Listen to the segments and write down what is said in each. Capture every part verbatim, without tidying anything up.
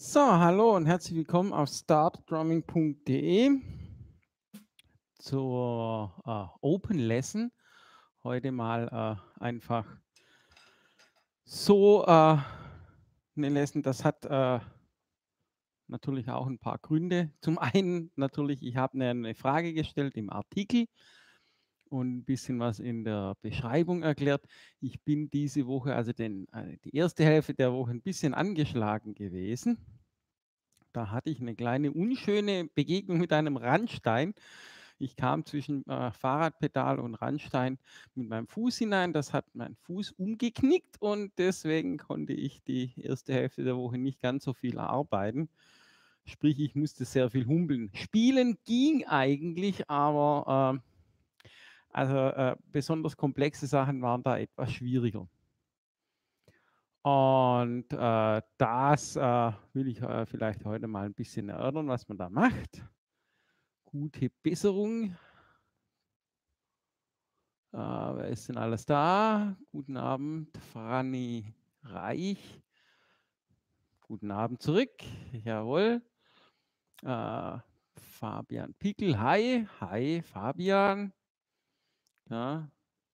So, hallo und herzlich willkommen auf startdrumming punkt de zur äh, Open Lesson. Heute mal äh, einfach so äh, eine Lesson, das hat äh, natürlich auch ein paar Gründe. Zum einen natürlich, ich habe eine, eine Frage gestellt im Artikel und ein bisschen was in der Beschreibung erklärt. Ich bin diese Woche, also den, äh, die erste Hälfte der Woche, ein bisschen angeschlagen gewesen. Da hatte ich eine kleine unschöne Begegnung mit einem Randstein. Ich kam zwischen äh, Fahrradpedal und Randstein mit meinem Fuß hinein. Das hat meinen Fuß umgeknickt und deswegen konnte ich die erste Hälfte der Woche nicht ganz so viel arbeiten. Sprich, ich musste sehr viel humpeln. Spielen ging eigentlich, aber äh, also äh, besonders komplexe Sachen waren da etwas schwieriger. Und äh, das äh, will ich äh, vielleicht heute mal ein bisschen erörtern, was man da macht. Gute Besserung. Äh, wer ist denn alles da? Guten Abend, Franny Reich. Guten Abend zurück. Jawohl. Äh, Fabian Pickel. Hi. Hi, Fabian. Ja,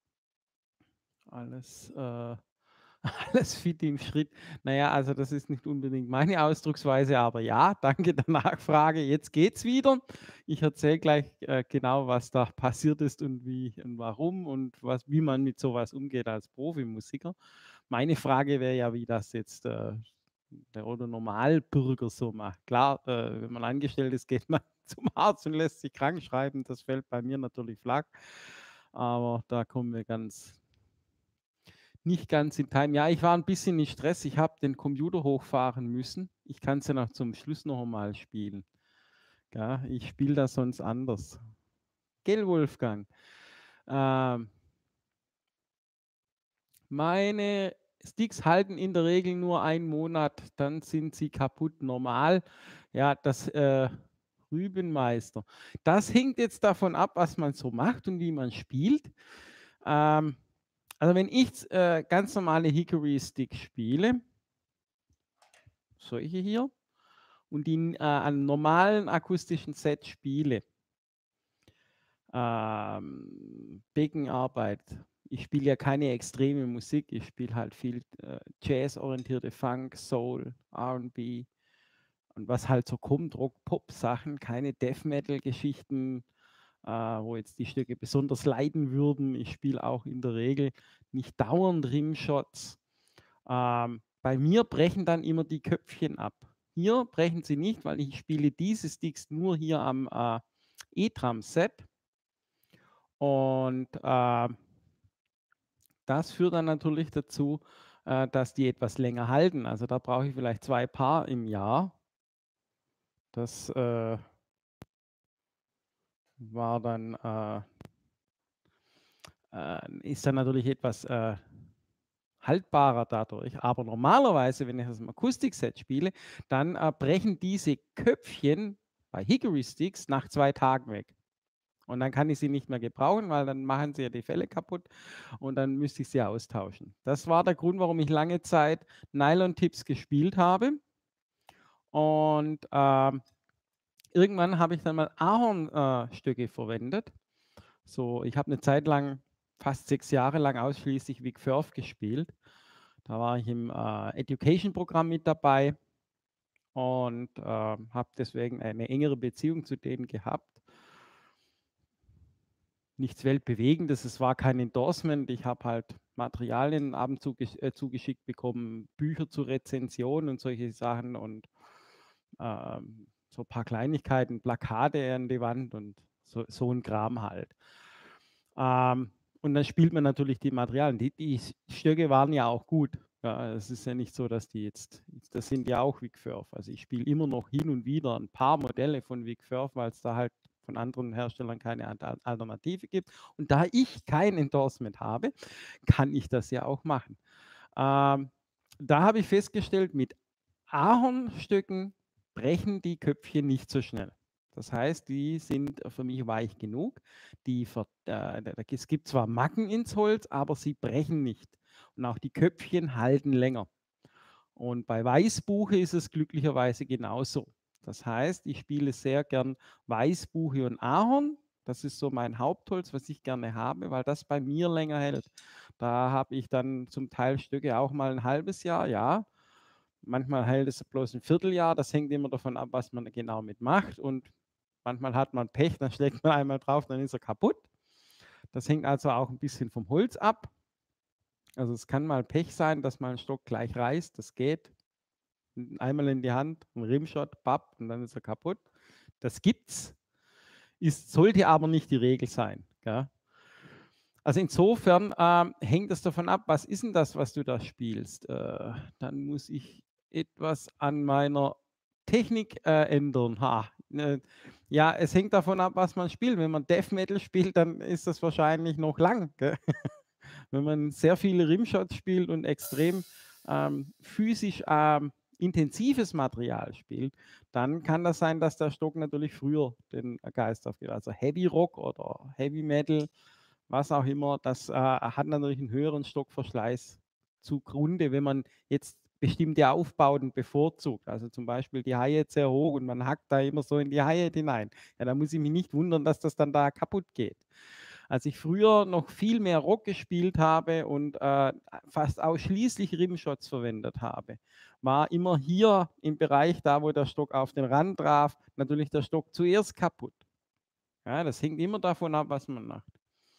alles, äh, alles fit im Schritt. Naja, also das ist nicht unbedingt meine Ausdrucksweise, aber ja, danke der Nachfrage. Jetzt geht's wieder. Ich erzähle gleich äh, genau, was da passiert ist und wie und warum und was, wie man mit sowas umgeht als Profimusiker. Meine Frage wäre ja, wie das jetzt äh, der oder Normalbürger so macht. Klar, äh, wenn man angestellt ist, geht man zum Arzt und lässt sich krank schreiben. Das fällt bei mir natürlich flach. Aber da kommen wir ganz nicht ganz in Time. Ja, ich war ein bisschen in Stress. Ich habe den Computer hochfahren müssen. Ich kann es ja noch zum Schluss noch einmal spielen. Ja, ich spiele das sonst anders. Gell, Wolfgang? Ähm, meine Sticks halten in der Regel nur einen Monat, dann sind sie kaputt. Normal, ja, das äh, Rübenmeister. Das hängt jetzt davon ab, was man so macht und wie man spielt. Ähm, also wenn ich äh, ganz normale Hickory Sticks spiele, solche hier, und die äh, an normalen akustischen Set spiele, ähm, Beckenarbeit. Ich spiele ja keine extreme Musik, ich spiele halt viel äh, Jazz-orientierte Funk, Soul, R und B und was halt so kommt, Rock-Pop-Sachen, keine Death-Metal-Geschichten, äh, wo jetzt die Stücke besonders leiden würden. Ich spiele auch in der Regel nicht dauernd Rimshots. Ähm, bei mir brechen dann immer die Köpfchen ab. Hier brechen sie nicht, weil ich spiele diese Sticks nur hier am äh, E-Drum-Set. Und äh, das führt dann natürlich dazu, äh, dass die etwas länger halten. Also da brauche ich vielleicht zwei Paar im Jahr. Das äh, war dann, äh, äh, ist dann natürlich etwas äh, haltbarer dadurch. Aber normalerweise, wenn ich das im Akustikset spiele, dann äh, brechen diese Köpfchen bei Hickory Sticks nach zwei Tagen weg. Und dann kann ich sie nicht mehr gebrauchen, weil dann machen sie ja die Felle kaputt und dann müsste ich sie austauschen. Das war der Grund, warum ich lange Zeit Nylon-Tips gespielt habe. Und äh, irgendwann habe ich dann mal Ahornstöcke äh, verwendet. So, ich habe eine Zeit lang, fast sechs Jahre lang ausschließlich Vic Firth gespielt. Da war ich im äh, Education-Programm mit dabei und äh, habe deswegen eine engere Beziehung zu denen gehabt. Nichts Weltbewegendes, es war kein Endorsement. Ich habe halt Materialien abends zugesch äh, zugeschickt bekommen, Bücher zur Rezension und solche Sachen und ähm, so ein paar Kleinigkeiten, Plakate an die Wand und so, so ein Kram halt. Ähm, und dann spielt man natürlich die Materialien. Die, die Stöcke waren ja auch gut. Ja, es ist ja nicht so, dass die jetzt, das sind ja auch Vic Firth. Also ich spiele immer noch hin und wieder ein paar Modelle von Vic Firth, weil es da halt von anderen Herstellern keine Alternative gibt. Und da ich kein Endorsement habe, kann ich das ja auch machen. Ähm, da habe ich festgestellt, mit Ahornstöcken brechen die Köpfchen nicht so schnell. Das heißt, die sind für mich weich genug. Die ver äh, es gibt zwar Macken ins Holz, aber sie brechen nicht. Und auch die Köpfchen halten länger. Und bei Weißbuche ist es glücklicherweise genauso. Das heißt, ich spiele sehr gern Weißbuche und Ahorn. Das ist so mein Hauptholz, was ich gerne habe, weil das bei mir länger hält. Da habe ich dann zum Teil Stöcke auch mal ein halbes Jahr, ja. Manchmal hält es bloß ein Vierteljahr. Das hängt immer davon ab, was man genau mit macht. Und manchmal hat man Pech, dann schlägt man einmal drauf, dann ist er kaputt. Das hängt also auch ein bisschen vom Holz ab. Also es kann mal Pech sein, dass mal ein Stock gleich reißt. Das geht. Einmal in die Hand, ein Rimshot, papp, und dann ist er kaputt. Das gibt's. Ist, sollte aber nicht die Regel sein. Gell? Also insofern ähm, hängt es davon ab, was ist denn das, was du da spielst. Äh, dann muss ich etwas an meiner Technik äh, ändern. Ha, äh, ja, es hängt davon ab, was man spielt. Wenn man Death Metal spielt, dann ist das wahrscheinlich noch lang. Gell? Wenn man sehr viele Rimshots spielt und extrem ähm, physisch ähm, intensives Material spielt, dann kann das sein, dass der Stock natürlich früher den Geist aufgeht. Also Heavy Rock oder Heavy Metal, was auch immer, das äh, hat natürlich einen höheren Stockverschleiß zugrunde, wenn man jetzt bestimmte Aufbauten bevorzugt. Also zum Beispiel die Hi-Hat sehr hoch und man hackt da immer so in die Hi-Hat hinein. Ja, da muss ich mich nicht wundern, dass das dann da kaputt geht. Als ich früher noch viel mehr Rock gespielt habe und äh, fast ausschließlich Rimshots verwendet habe, war immer hier im Bereich, da wo der Stock auf den Rand traf, natürlich der Stock zuerst kaputt. Ja, das hängt immer davon ab, was man macht.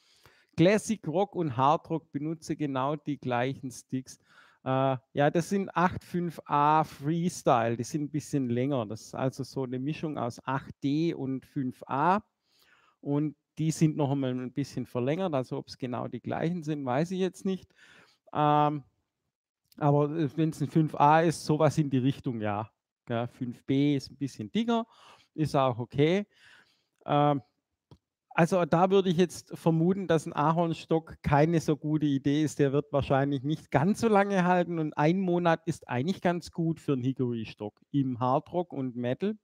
Classic Rock und Hard Rock benutze genau die gleichen Sticks. Äh, ja, das sind acht fünf A Freestyle, die sind ein bisschen länger. Das ist also so eine Mischung aus acht D und fünf A. Und die sind noch einmal ein bisschen verlängert, also ob es genau die gleichen sind, weiß ich jetzt nicht. Ähm, aber wenn es ein fünf A ist, sowas in die Richtung, ja. ja. fünf B ist ein bisschen dicker, ist auch okay. Ähm, also da würde ich jetzt vermuten, dass ein Ahornstock keine so gute Idee ist. Der wird wahrscheinlich nicht ganz so lange halten und ein Monat ist eigentlich ganz gut für einen Hickory-Stock im Hardrock und Metal.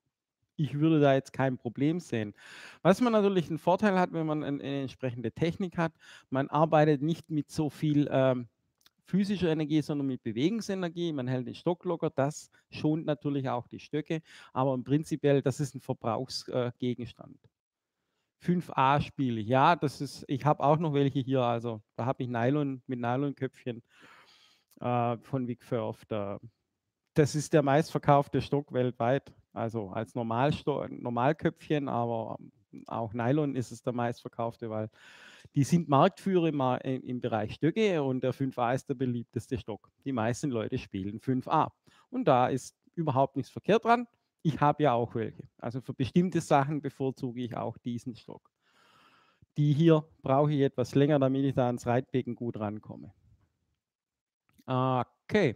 Ich würde da jetzt kein Problem sehen. Was man natürlich einen Vorteil hat, wenn man eine, eine entsprechende Technik hat, man arbeitet nicht mit so viel ähm, physischer Energie, sondern mit Bewegungsenergie. Man hält den Stock locker, das schont natürlich auch die Stöcke, aber im Prinzipiell, das ist ein Verbrauchsgegenstand. Äh, fünf A Spiele, ja, das ist, ich habe auch noch welche hier, also da habe ich Nylon mit Nylonköpfchen äh, von Vic Firth. Da, das ist der meistverkaufte Stock weltweit. Also als Normalsto Normalköpfchen, aber auch Nylon ist es der meistverkaufte, weil die sind Marktführer im, im Bereich Stöcke und der fünf A ist der beliebteste Stock. Die meisten Leute spielen fünf A. Und da ist überhaupt nichts verkehrt dran. Ich habe ja auch welche. Also für bestimmte Sachen bevorzuge ich auch diesen Stock. Die hier brauche ich etwas länger, damit ich da ans Reitbecken gut rankomme. Okay.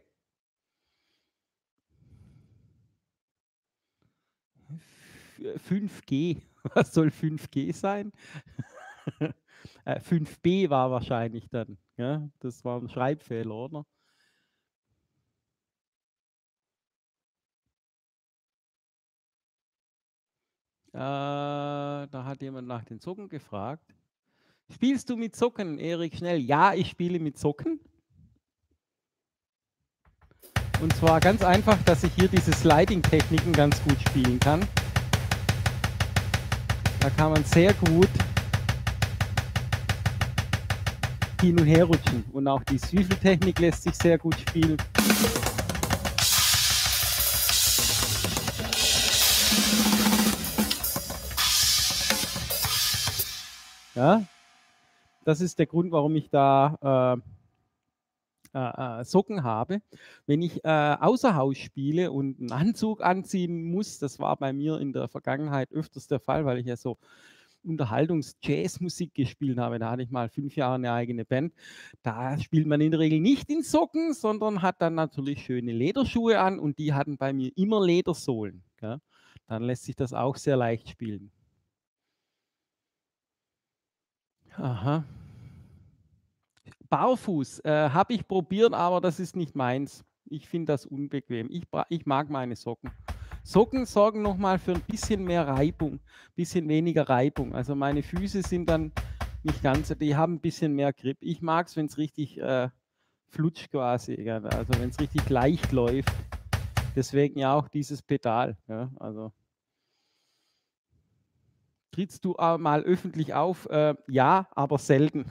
fünf G, was soll fünf G sein? fünf B war wahrscheinlich dann, ja? Das war ein Schreibfehler, oder? Äh, da hat jemand nach den Socken gefragt. Spielst du mit Socken, Erik Schnell? Ja, ich spiele mit Socken. Und zwar ganz einfach, dass ich hier diese Sliding-Techniken ganz gut spielen kann. Da kann man sehr gut hin und her rutschen. Und auch die Swiffeltechnik lässt sich sehr gut spielen. Ja, das ist der Grund, warum ich da äh, äh, Socken habe. Wenn ich äh, außer Haus spiele und einen Anzug anziehen muss, das war bei mir in der Vergangenheit öfters der Fall, weil ich ja so Unterhaltungs-Jazz-Musik gespielt habe. Da hatte ich mal fünf Jahre eine eigene Band. Da spielt man in der Regel nicht in Socken, sondern hat dann natürlich schöne Lederschuhe an und die hatten bei mir immer Ledersohlen. Ja? Dann lässt sich das auch sehr leicht spielen. Aha. Barfuß äh, habe ich probiert, aber das ist nicht meins. Ich finde das unbequem. Ich, ich mag meine Socken. Socken sorgen nochmal für ein bisschen mehr Reibung, ein bisschen weniger Reibung. Also meine Füße sind dann nicht ganz, die haben ein bisschen mehr Grip. Ich mag es, wenn es richtig äh, flutscht quasi, ja, also wenn es richtig leicht läuft. Deswegen ja auch dieses Pedal, ja, also. Trittst du auch mal öffentlich auf? Äh, ja, aber selten,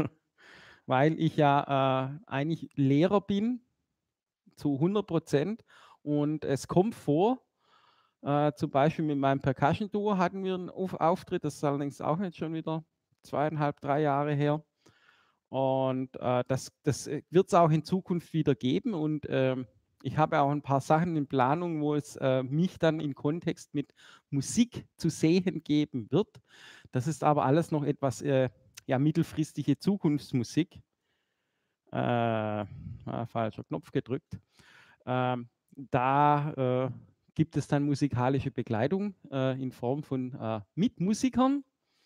weil ich ja, äh, eigentlich Lehrer bin zu hundert Prozent und es kommt vor, äh, zum Beispiel mit meinem Percussion-Duo hatten wir 'n Auf Auftritt, das ist allerdings auch jetzt schon wieder zweieinhalb, drei Jahre her. Und, äh, das das, äh, wird es auch in Zukunft wieder geben und, ähm, ich habe auch ein paar Sachen in Planung, wo es, äh, mich dann in Kontext mit Musik zu sehen geben wird. Das ist aber alles noch etwas, äh, ja, mittelfristige Zukunftsmusik. Äh, ah, falscher Knopf gedrückt. Ähm, da, äh, gibt es dann musikalische Begleitung, äh, in Form von, äh, Mitmusikern.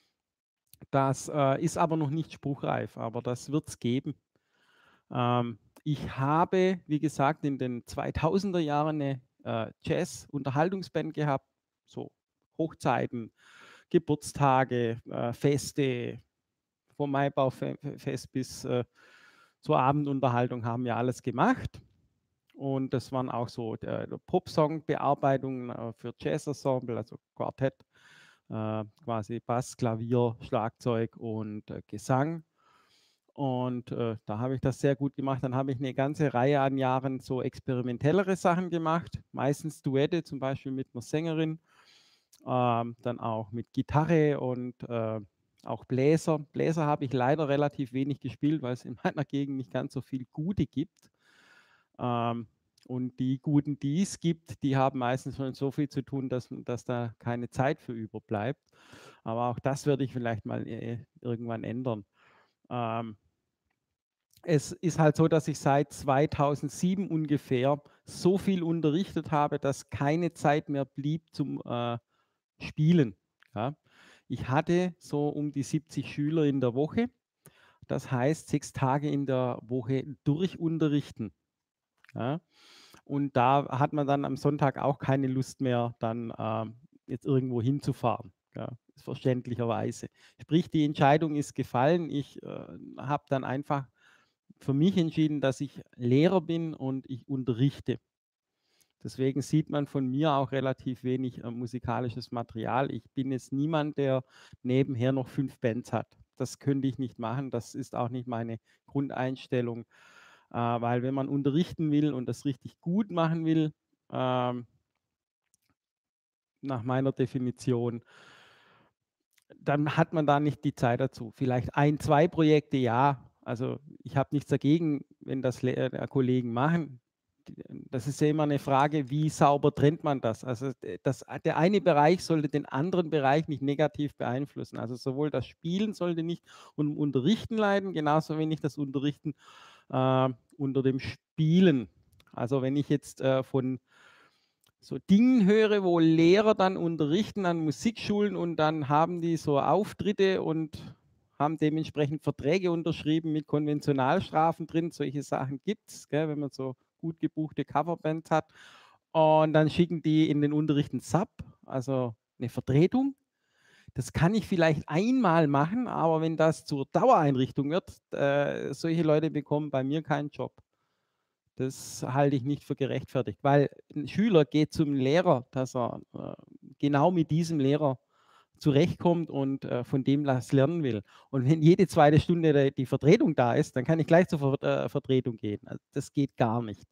Das, äh, ist aber noch nicht spruchreif, aber das wird es geben. Ähm, ich habe, wie gesagt, in den zweitausender Jahren 'ne, äh, Jazz-Unterhaltungsband gehabt, so Hochzeiten, Geburtstage, äh, Feste, vom Maibaufest bis, äh, zur Abendunterhaltung haben wir alles gemacht. Und das waren auch so der Popsong-Bearbeitungen, äh, für Jazz-Ensemble, also Quartett, äh, quasi Bass, Klavier, Schlagzeug und, äh, Gesang. Und, äh, da habe ich das sehr gut gemacht. Dann habe ich 'ne ganze Reihe an Jahren so experimentellere Sachen gemacht, meistens Duette, zum Beispiel mit 'ner Sängerin, ähm, dann auch mit Gitarre und, äh, auch Bläser. Bläser habe ich leider relativ wenig gespielt, weil's in meiner Gegend nicht ganz so viel gute gibt. Ähm, und die Guten, die es gibt, die haben meistens schon so viel zu tun, dass dass da keine Zeit für überbleibt. Aber auch das werde ich vielleicht mal, äh, irgendwann ändern. Ähm es ist halt so, dass ich seit zweitausendsieben ungefähr so viel unterrichtet habe, dass keine Zeit mehr blieb zum, äh, Spielen, ja. Ich hatte so um die siebzig Schüler in der Woche. Das heißt, sechs Tage in der Woche durchunterrichten, ja? Und da hat man dann am Sonntag auch keine Lust mehr, dann, ähm, jetzt irgendwo hinzufahren, ja, verständlicherweise. Sprich, die Entscheidung ist gefallen. Ich, äh, habe dann einfach für mich entschieden, dass ich Lehrer bin und ich unterrichte. Deswegen sieht man von mir auch relativ wenig, äh, musikalisches Material. Ich bin jetzt niemand, der nebenher noch fünf Bands hat. Das könnte ich nicht machen. Das ist auch nicht meine Grundeinstellung, äh, weil wenn man unterrichten will und das richtig gut machen will, ähm nach meiner Definition dann hat man da nicht die Zeit dazu. Vielleicht ein, zwei Projekte, ja. Also, ich habe nichts dagegen, wenn das Le äh, Kollegen machen. D das ist ja immer 'ne Frage, wie sauber trennt man das? Also, d das der eine Bereich sollte den anderen Bereich nicht negativ beeinflussen. Also, sowohl das Spielen sollte nicht unter dem Unterrichten leiden, genauso wenig das Unterrichten, äh, unter dem Spielen. Also, wenn ich jetzt, äh, von so Dingen höre, wo Lehrer dann unterrichten an Musikschulen und dann haben die so Auftritte und haben dementsprechend Verträge unterschrieben mit Konventionalstrafen drin. Solche Sachen gibt's, gell, wenn man so gut gebuchte Coverbands hat. Und dann schicken die in den Unterricht 'n Sub, also 'ne Vertretung. Das kann ich vielleicht einmal machen, aber wenn das zur Dauereinrichtung wird, äh, solche Leute bekommen bei mir keinen Job. Das halte ich nicht für gerechtfertigt, weil 'n Schüler geht zum Lehrer, dass er, äh, genau mit diesem Lehrer zurechtkommt und, äh, von dem was lernen will. Und wenn jede zweite Stunde der die Vertretung da ist, dann kann ich gleich zur Ver äh, Vertretung gehen. Also, das geht gar nicht.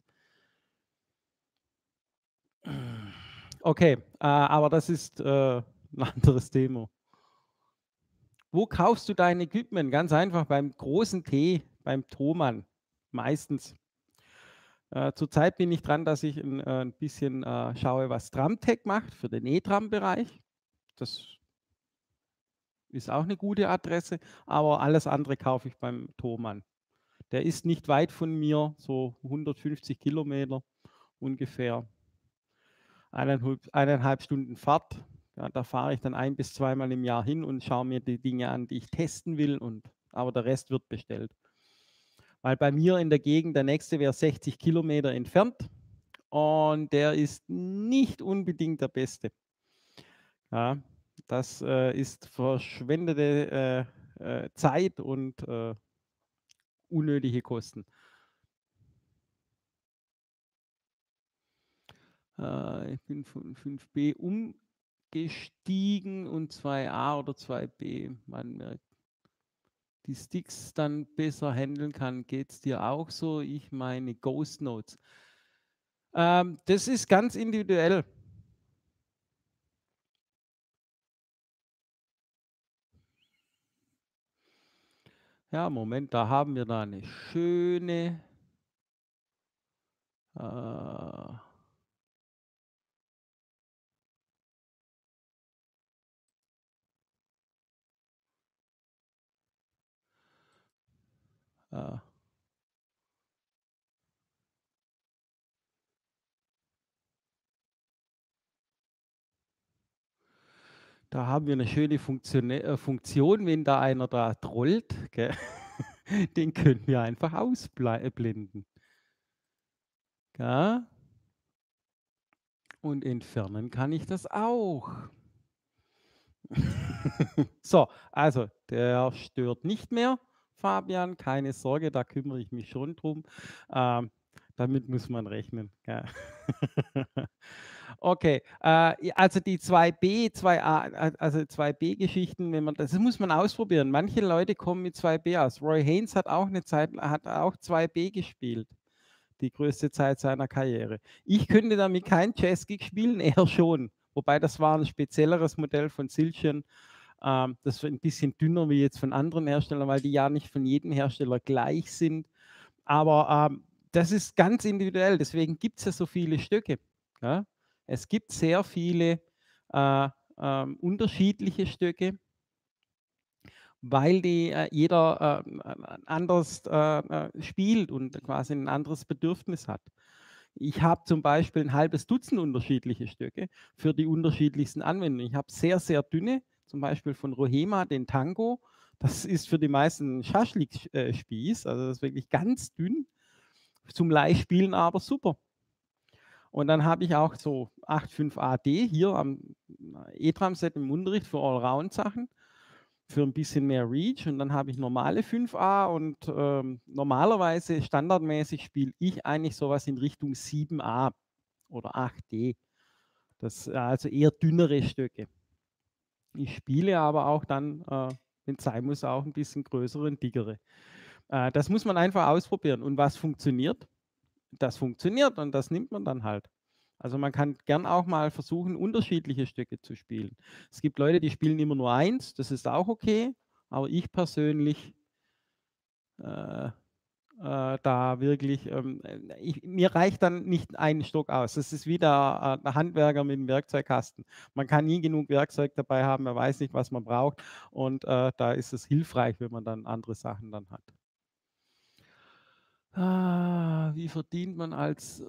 Okay, äh, aber das ist, äh, 'n anderes Thema. Wo kaufst du dein Equipment? Ganz einfach beim großen T, beim Thomann, meistens. Äh, zurzeit bin ich dran, dass ich 'n äh, 'n bisschen, äh, schaue, was Tramtech macht für den E-Tram-Bereich. Das ist auch 'ne gute Adresse, aber alles andere kaufe ich beim Thomann. Der ist nicht weit von mir, so hundertfünfzig Kilometer ungefähr. Eineinhalb eineinhalb Stunden Fahrt. Ja, da fahre ich dann ein bis zweimal im Jahr hin und schaue mir die Dinge an, die ich testen will und aber der Rest wird bestellt. Weil bei mir in der Gegend der nächste wäre sechzig Kilometer entfernt und der ist nicht unbedingt der beste. Ja, das, äh, ist verschwendete, äh, äh, Zeit und, äh, unnötige Kosten. Äh, ich bin von fünf B umgestiegen und zwei A oder zwei B. Man merkt, die Sticks dann besser handeln kann. Geht es dir auch so? Ich meine Ghost Notes. Ähm, das ist ganz individuell. Ja, Moment, da haben wir da eine schöne. Äh, äh, Da haben wir eine schöne Funktion, äh, Funktion, wenn da einer da trollt, gell? Den können wir einfach ausblenden. Gell? Und entfernen kann ich das auch. So, also der stört nicht mehr, Fabian, keine Sorge, da kümmere ich mich schon drum. Ähm, damit muss man rechnen. Gell? Okay, äh, ja, also die zwei B, zwei A, a also zwei B-Geschichten, wenn man das das muss man ausprobieren. Manche Leute kommen mit zwei B aus. Roy Haynes hat auch eine Zeit hat auch zwei B gespielt, die größte Zeit seiner Karriere. Ich könnte damit kein Jazzgig spielen, er schon. Wobei das war ein spezielleres Modell von Silchen. Ähm, das war ein bisschen dünner wie jetzt von anderen Herstellern, weil die ja nicht von jedem Hersteller gleich sind. Aber ähm, das ist ganz individuell, deswegen gibt es ja so viele Stücke. Ja? Es gibt sehr viele äh, ähm, unterschiedliche Stücke, weil die äh, jeder äh, anders äh, äh, spielt und quasi ein anderes Bedürfnis hat. Ich habe zum Beispiel ein halbes Dutzend unterschiedliche Stücke für die unterschiedlichsten Anwendungen. Ich habe sehr, sehr dünne, zum Beispiel von Rohema, den Tango. Das ist für die meisten Schaschlik-Spieß, also das ist wirklich ganz dünn. Zum Leihspielen aber super. Und dann habe ich auch so acht Komma fünf A D hier am E-Tram-Set im Unterricht für Allround-Sachen, für ein bisschen mehr Reach. Und dann habe ich normale fünf A und ähm, normalerweise, standardmäßig spiele ich eigentlich sowas in Richtung sieben A oder acht D. Das also eher dünnere Stücke. Ich spiele aber auch dann, äh, wenn es sein muss, auch ein bisschen größere und dickere. Äh, das muss man einfach ausprobieren. Und was funktioniert? Das funktioniert und das nimmt man dann halt. Also man kann gern auch mal versuchen, unterschiedliche Stücke zu spielen. Es gibt Leute, die spielen immer nur eins, das ist auch okay, aber ich persönlich äh, äh, da wirklich, ähm, ich, mir reicht dann nicht ein Stock aus. Das ist wie der, äh, der Handwerker mit dem Werkzeugkasten. Man kann nie genug Werkzeug dabei haben, man weiß nicht, was man braucht und äh, da ist es hilfreich, wenn man dann andere Sachen dann hat. Ah, wie verdient man als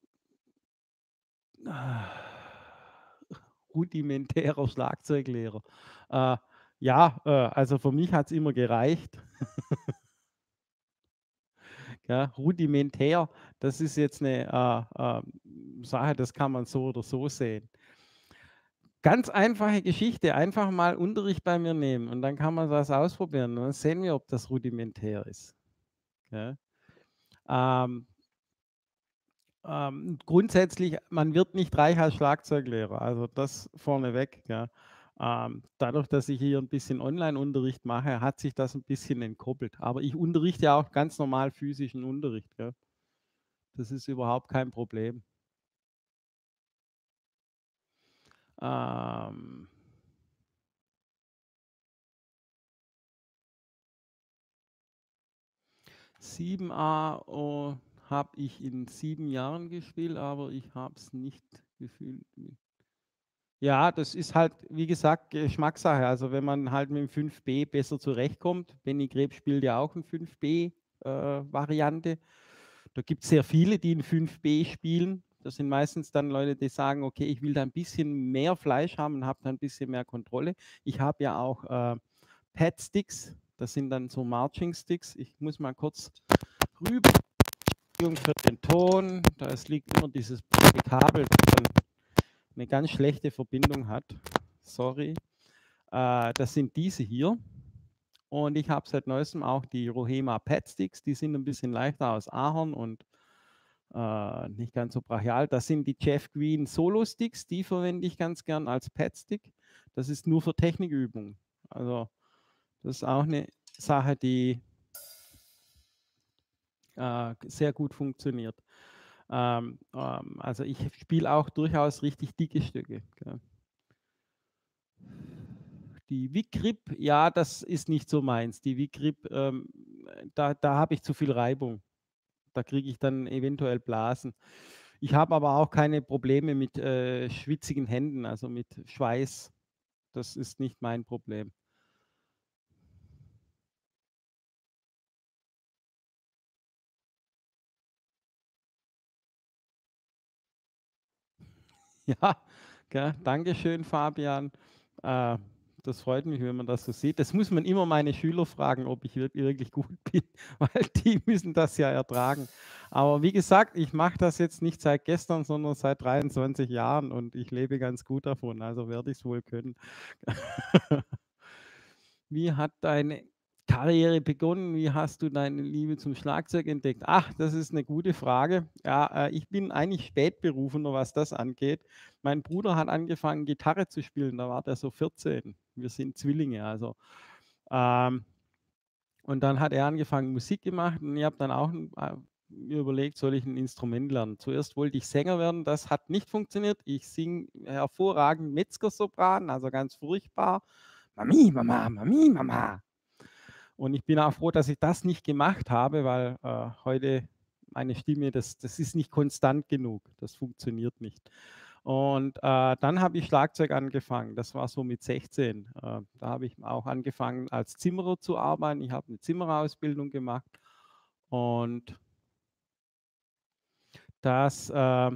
ah, rudimentärer Schlagzeuglehrer? Äh, ja, äh, also für mich hat es immer gereicht. Ja, rudimentär, das ist jetzt eine äh, äh, Sache, das kann man so oder so sehen. Ganz einfache Geschichte, einfach mal Unterricht bei mir nehmen und dann kann man das ausprobieren und dann sehen wir, ob das rudimentär ist. Ja. Ähm, ähm, grundsätzlich, man wird nicht reich als Schlagzeuglehrer, also das vorneweg. Ja. Ähm, dadurch, dass ich hier ein bisschen Online-Unterricht mache, hat sich das ein bisschen entkoppelt. Aber ich unterrichte ja auch ganz normal physischen Unterricht. Ja. Das ist überhaupt kein Problem. Ähm, sieben A oh, habe ich in sieben Jahren gespielt, aber ich habe es nicht gefühlt. Ja, das ist halt, wie gesagt, Geschmackssache. Also wenn man halt mit dem fünf B besser zurechtkommt, Benny Greb spielt ja auch eine fünf B-Variante. Äh, da gibt es sehr viele, die in fünf B spielen. Das sind meistens dann Leute, die sagen, okay, ich will da ein bisschen mehr Fleisch haben und habe da ein bisschen mehr Kontrolle. Ich habe ja auch äh, Pad-Sticks, das sind dann so Marching-Sticks. Ich muss mal kurz rüber für den Ton. Da liegt immer dieses Kabel, das dann eine ganz schlechte Verbindung hat. Sorry. Äh, das sind diese hier. Und ich habe seit neuestem auch die Rohema Pad Sticks. Die sind ein bisschen leichter aus Ahorn und äh, nicht ganz so brachial. Das sind die Jeff Green Solo-Sticks, die verwende ich ganz gern als Padstick. Das ist nur für Technikübungen. Also das ist auch eine Sache, die äh, sehr gut funktioniert. Ähm, ähm, also ich spiele auch durchaus richtig dicke Stücke. Gell. Die Wick-Grip, ja, das ist nicht so meins. Die Wick-Grip, ähm, da, da habe ich zu viel Reibung. Da kriege ich dann eventuell Blasen. Ich habe aber auch keine Probleme mit äh, schwitzigen Händen, also mit Schweiß. Das ist nicht mein Problem. Ja, gell, danke schön, Fabian. Äh, das freut mich, wenn man das so sieht. Das muss man immer meine Schüler fragen, ob ich wirklich, wirklich gut bin, weil die müssen das ja ertragen. Aber wie gesagt, ich mache das jetzt nicht seit gestern, sondern seit dreiundzwanzig Jahren und ich lebe ganz gut davon, also werde ich es wohl können. Wie hat deine Karriere begonnen? Wie hast du deine Liebe zum Schlagzeug entdeckt? Ach, das ist eine gute Frage. Ja, äh, ich bin eigentlich Spätberufener, was das angeht. Mein Bruder hat angefangen, Gitarre zu spielen, da war der so vierzehn. Wir sind Zwillinge, also. Ähm, und dann hat er angefangen, Musik gemacht und ich habe dann auch äh, mir überlegt, soll ich ein Instrument lernen? Zuerst wollte ich Sänger werden, das hat nicht funktioniert. Ich singe hervorragend Metzgersopran, also ganz furchtbar. Mami, Mama, Mami, Mama. Und ich bin auch froh, dass ich das nicht gemacht habe, weil äh, heute meine Stimme, das, das ist nicht konstant genug. Das funktioniert nicht. Und äh, dann habe ich Schlagzeug angefangen. Das war so mit sechzehn. Äh, da habe ich auch angefangen, als Zimmerer zu arbeiten. Ich habe eine Zimmerausbildung gemacht. Und das, äh,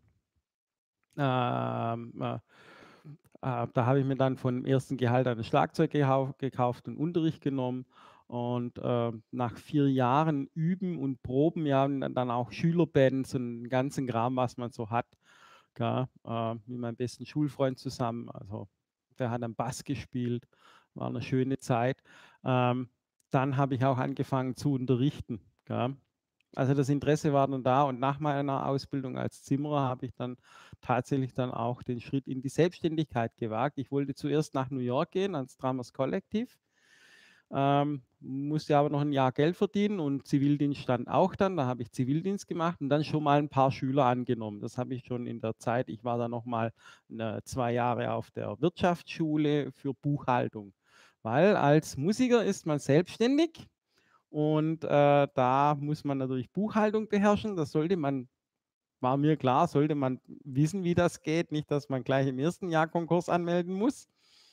ähm, äh, äh, da habe ich mir dann von dem ersten Gehalt ein Schlagzeug gehau- gekauft und Unterricht genommen. Und äh, nach vier Jahren Üben und Proben, ja, und dann dann auch Schülerbands und den ganzen Kram, was man so hat, gell, äh, mit meinem besten Schulfreund zusammen. Also der hat am Bass gespielt, war eine schöne Zeit. Ähm, dann habe ich auch angefangen zu unterrichten. Gell. Also das Interesse war dann da und nach meiner Ausbildung als Zimmerer habe ich dann tatsächlich dann auch den Schritt in die Selbstständigkeit gewagt. Ich wollte zuerst nach New York gehen ans Drummers Collective, ähm, musste aber noch ein Jahr Geld verdienen und Zivildienst stand auch dann. Da habe ich Zivildienst gemacht und dann schon mal ein paar Schüler angenommen. Das habe ich schon in der Zeit. Ich war dann noch mal äh, zwei Jahre auf der Wirtschaftsschule für Buchhaltung, weil als Musiker ist man selbstständig und äh, da muss man natürlich Buchhaltung beherrschen. Das sollte man, war mir klar, sollte man wissen, wie das geht. Nicht, dass man gleich im ersten Jahr Konkurs anmelden muss.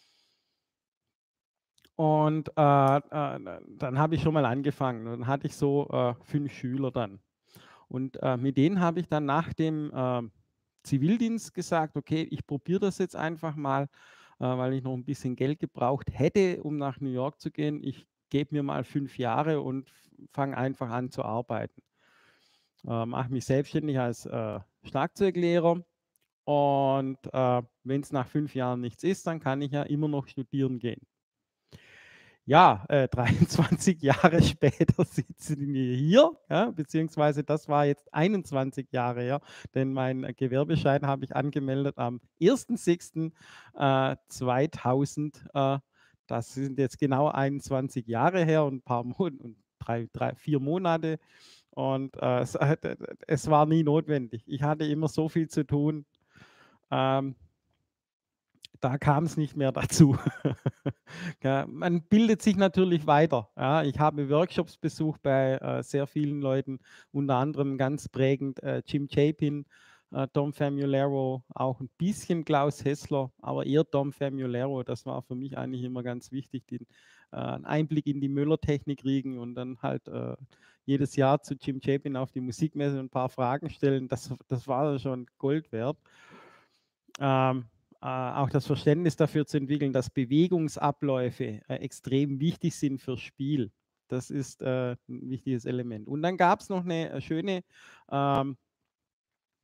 Und äh, äh, dann habe ich schon mal angefangen. Dann hatte ich so äh, fünf Schüler dann. Und äh, mit denen habe ich dann nach dem äh, Zivildienst gesagt, okay, ich probiere das jetzt einfach mal, äh, weil ich noch ein bisschen Geld gebraucht hätte, um nach New York zu gehen. Ich gebe mir mal fünf Jahre und fange einfach an zu arbeiten. Äh, mache mich selbstständig als äh, Schlagzeuglehrer. Und äh, wenn es nach fünf Jahren nichts ist, dann kann ich ja immer noch studieren gehen. Ja, äh, dreiundzwanzig Jahre später sitzen wir hier, ja, beziehungsweise das war jetzt einundzwanzig Jahre her, denn mein Gewerbeschein habe ich angemeldet am ersten sechsten äh, zweitausend. Äh, das sind jetzt genau einundzwanzig Jahre her und ein paar Monate und drei, drei, vier Monate. Und äh, es, äh, es war nie notwendig. Ich hatte immer so viel zu tun. Ähm, Da kam es nicht mehr dazu. Ja, man bildet sich natürlich weiter. Ja, ich habe Workshops besucht bei äh, sehr vielen Leuten, unter anderem ganz prägend äh, Jim Chapin, äh, Dom Famularo, auch ein bisschen Klaus Hessler, aber eher Dom Famularo. Das war für mich eigentlich immer ganz wichtig, den, äh, einen Einblick in die Müllertechnik kriegen und dann halt äh, jedes Jahr zu Jim Chapin auf die Musikmesse ein paar Fragen stellen. Das, das war schon Gold wert. Ähm, äh, auch das Verständnis dafür zu entwickeln, dass Bewegungsabläufe äh, extrem wichtig sind fürs Spiel. Das ist äh, ein wichtiges Element. Und dann gab es noch eine äh, schöne ähm,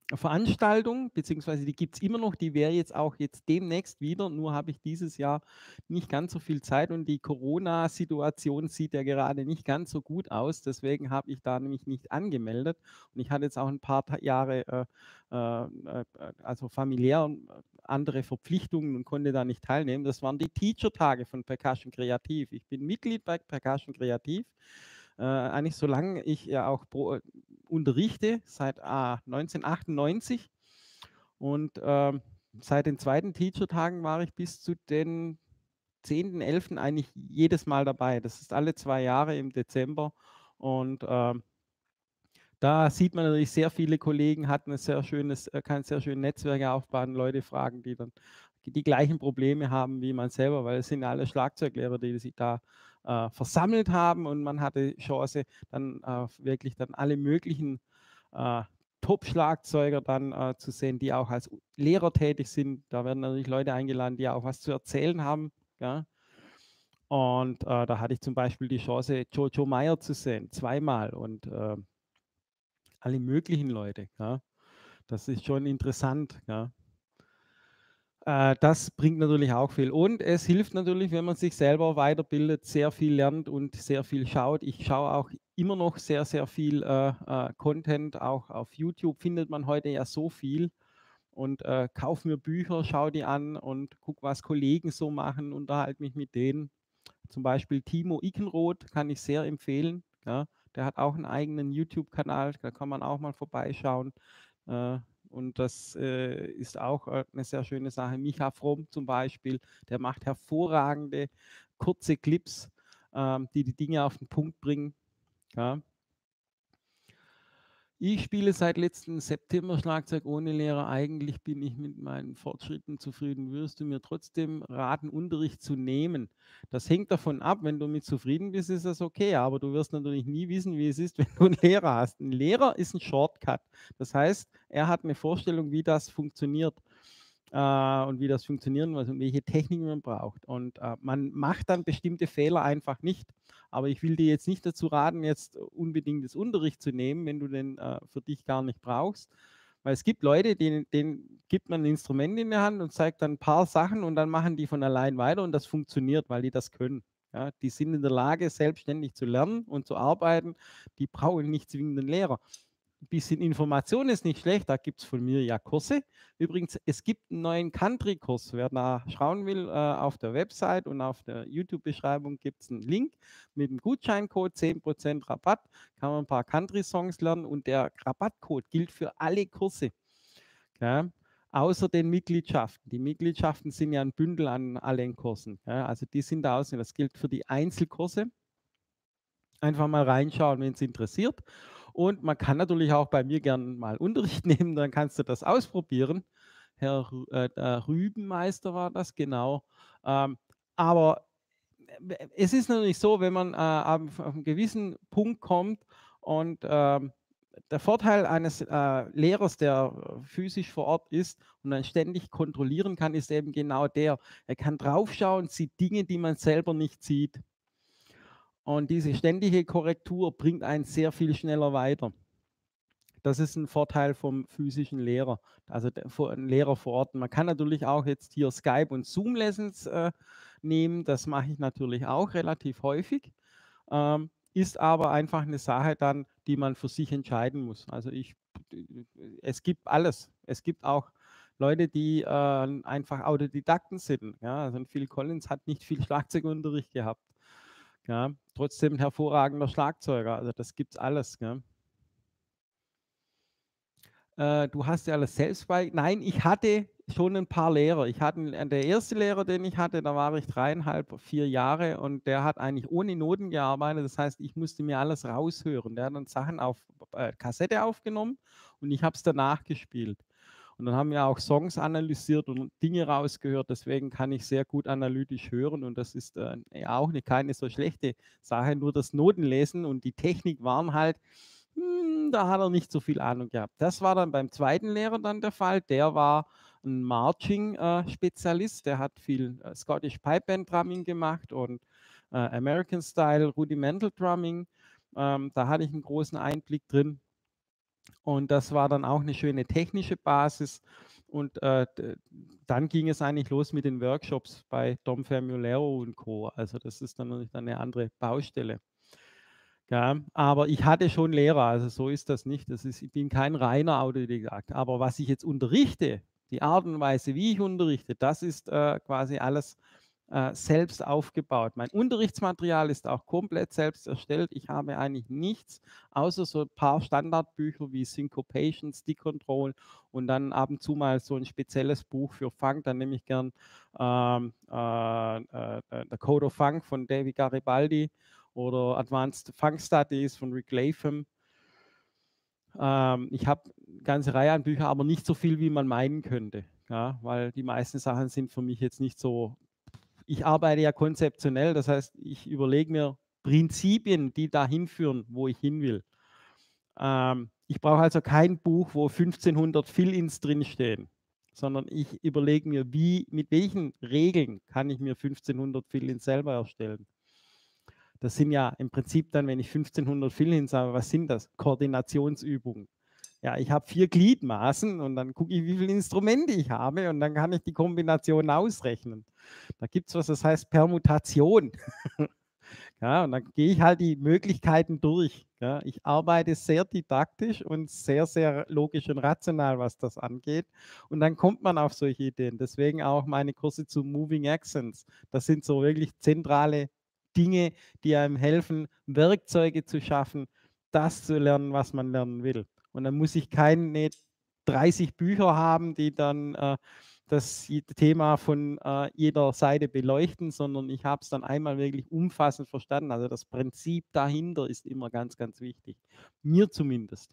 Veranstaltung, beziehungsweise die gibt es immer noch, die wäre jetzt auch jetzt demnächst wieder, nur habe ich dieses Jahr nicht ganz so viel Zeit und die Corona-Situation sieht ja gerade nicht ganz so gut aus. Deswegen habe ich da nämlich nicht angemeldet und ich hatte jetzt auch ein paar Ta Jahre, äh, äh, äh, also familiär äh, andere Verpflichtungen und konnte da nicht teilnehmen. Das waren die Teacher-Tage von Percussion Kreativ. Ich bin Mitglied bei Percussion Kreativ. Äh, eigentlich solange ich ja auch pro, unterrichte, seit ah, neunzehnhundertachtundneunzig und ähm, seit den zweiten Teacher-Tagen war ich bis zu den zehnten, elften eigentlich jedes Mal dabei. Das ist alle zwei Jahre im Dezember und ähm, da sieht man natürlich sehr viele Kollegen, hatten ein sehr schönes, äh, kann sehr schön Netzwerke aufbauen, Leute fragen, die dann die gleichen Probleme haben wie man selber, weil es sind ja alle Schlagzeuglehrer, die sich da äh, versammelt haben und man hatte Chance, dann äh, wirklich dann alle möglichen äh, Top-Schlagzeuger dann äh, zu sehen, die auch als Lehrer tätig sind. Da werden natürlich Leute eingeladen, die auch was zu erzählen haben. Ja? Und äh, da hatte ich zum Beispiel die Chance, Jojo Meyer zu sehen, zweimal. Und äh, alle möglichen Leute. Ja. Das ist schon interessant. Ja. Äh, das bringt natürlich auch viel. Und es hilft natürlich, wenn man sich selber weiterbildet, sehr viel lernt und sehr viel schaut. Ich schaue auch immer noch sehr, sehr viel äh, äh, Content. Auch auf YouTube findet man heute ja so viel. Und äh, kaufe mir Bücher, schaue die an und gucke, was Kollegen so machen, unterhalte mich mit denen. Zum Beispiel Timo Ickenroth kann ich sehr empfehlen. Ja. Der hat auch einen eigenen YouTube-Kanal, da kann man auch mal vorbeischauen. Äh, und das äh, ist auch äh, eine sehr schöne Sache. Micha Fromm zum Beispiel, der macht hervorragende kurze Clips, ähm, die die Dinge auf den Punkt bringen. Ja. Ich spiele seit letzten September Schlagzeug ohne Lehrer. Eigentlich bin ich mit meinen Fortschritten zufrieden. Würdest du mir trotzdem raten, Unterricht zu nehmen? Das hängt davon ab. Wenn du mit zufrieden bist, ist das okay. Aber du wirst natürlich nie wissen, wie es ist, wenn du einen Lehrer hast. Ein Lehrer ist ein Shortcut. Das heißt, er hat eine Vorstellung, wie das funktioniert äh, und wie das funktionieren muss und welche Techniken man braucht. Und äh, man macht dann bestimmte Fehler einfach nicht. Aber ich will dir jetzt nicht dazu raten, jetzt unbedingt das Unterricht zu nehmen, wenn du den äh, für dich gar nicht brauchst. Weil es gibt Leute, denen, denen gibt man ein Instrument in die Hand und zeigt dann ein paar Sachen und dann machen die von allein weiter und das funktioniert, weil die das können. Ja, die sind in der Lage, selbstständig zu lernen und zu arbeiten. Die brauchen nicht zwingend einen Lehrer. Ein bisschen Information ist nicht schlecht, da gibt es von mir ja Kurse. Übrigens, es gibt einen neuen Country-Kurs. Wer da schauen will, äh, auf der Website und auf der YouTube-Beschreibung gibt es einen Link mit einem Gutscheincode, zehn Prozent Rabatt, kann man ein paar Country-Songs lernen und der Rabattcode gilt für alle Kurse. Ja, außer den Mitgliedschaften. Die Mitgliedschaften sind ja ein Bündel an allen Kursen. Ja, also die sind da außen. Das gilt für die Einzelkurse. Einfach mal reinschauen, wenn es interessiert. Und man kann natürlich auch bei mir gerne mal Unterricht nehmen, dann kannst du das ausprobieren. Herr Rü äh, der Rübenmeister war das, genau. Ähm, aber äh, es ist natürlich so, wenn man äh, auf, auf einen gewissen Punkt kommt und ähm, der Vorteil eines äh, Lehrers, der physisch vor Ort ist und dann ständig kontrollieren kann, ist eben genau der. Er kann draufschauen, sieht Dinge, die man selber nicht sieht. Und diese ständige Korrektur bringt einen sehr viel schneller weiter. Das ist ein Vorteil vom physischen Lehrer, also ein Lehrer vor Ort. Man kann natürlich auch jetzt hier Skype und Zoom-Lessons äh, nehmen. Das mache ich natürlich auch relativ häufig. Ähm, ist aber einfach eine Sache dann, die man für sich entscheiden muss. Also ich, es gibt alles. Es gibt auch Leute, die äh, einfach Autodidakten sind. Ja? Also Phil Collins hat nicht viel Schlagzeugunterricht gehabt. Ja, trotzdem ein hervorragender Schlagzeuger, also das gibt's alles, gell? Äh, du hast ja alles selbst bei nein, ich hatte schon ein paar Lehrer. Ich hatte äh, der erste Lehrer, den ich hatte, da war ich dreieinhalb, vier Jahre und der hat eigentlich ohne Noten gearbeitet. Das heißt, ich musste mir alles raushören. Der hat dann Sachen auf äh, Kassette aufgenommen und ich habe es danach gespielt. Und dann haben wir auch Songs analysiert und Dinge rausgehört. Deswegen kann ich sehr gut analytisch hören und das ist äh, ja auch eine, keine so schlechte Sache. Nur das Notenlesen und die Technik waren halt, hm, da hat er nicht so viel Ahnung gehabt. Das war dann beim zweiten Lehrer dann der Fall. Der war ein Marching-Spezialist. Äh, der hat viel äh, Scottish Pipe Band Drumming gemacht und äh, American Style Rudimental Drumming. Ähm, da hatte ich einen großen Einblick drin. Und das war dann auch 'ne schöne technische Basis. Und, äh, d dann ging es eigentlich los mit den Workshops bei Dom Famulero und Co. Also, das ist dann natürlich dann 'ne andere Baustelle. Ja, aber ich hatte schon Lehrer, also so ist das nicht. Das ist ich bin kein reiner Autodidakt. Aber was ich jetzt unterrichte, die Art und Weise, wie ich unterrichte, das ist, äh, quasi alles, äh, selbst aufgebaut. Mein Unterrichtsmaterial ist auch komplett selbst erstellt. Ich habe eigentlich nichts außer so 'n paar Standardbücher wie Syncopation, Stick Control und dann ab und zu mal so 'n spezielles Buch für Funk. Dann nehme ich gern, ähm, äh, äh, äh, The Code of Funk von David Garibaldi oder Advanced Funk Studies von Rick Latham. Ähm, ich habe 'ne ganze Reihe an Büchern, aber nicht so viel, wie man meinen könnte, ja, weil die meisten Sachen sind für mich jetzt nicht so ich arbeite ja konzeptionell, das heißt, ich überlege mir Prinzipien, die dahin führen, wo ich hin will. Ähm, ich brauche also kein Buch, wo fünfzehnhundert Fill-ins drinstehen, sondern ich überlege mir, wie mit welchen Regeln kann ich mir fünfzehnhundert Fill-ins selber erstellen. Das sind ja im Prinzip dann, wenn ich fünfzehnhundert Fill-ins habe, was sind das? Koordinationsübungen. Ja, ich habe vier Gliedmaßen und dann gucke ich, wie viele Instrumente ich habe und dann kann ich die Kombination ausrechnen. Da gibt's was, das heißt Permutation. Ja, und dann gehe ich halt die Möglichkeiten durch, ja. Ich arbeite sehr didaktisch und sehr, sehr logisch und rational, was das angeht. Und dann kommt man auf solche Ideen. Deswegen auch meine Kurse zu Moving Accents. Das sind so wirklich zentrale Dinge, die einem helfen, Werkzeuge zu schaffen, das zu lernen, was man lernen will. Und dann muss ich keine dreißig Bücher haben, die dann, äh, das je Thema von, äh, jeder Seite beleuchten, sondern ich habe es dann einmal wirklich umfassend verstanden. Also, das Prinzip dahinter ist immer ganz, ganz wichtig. Mir zumindest.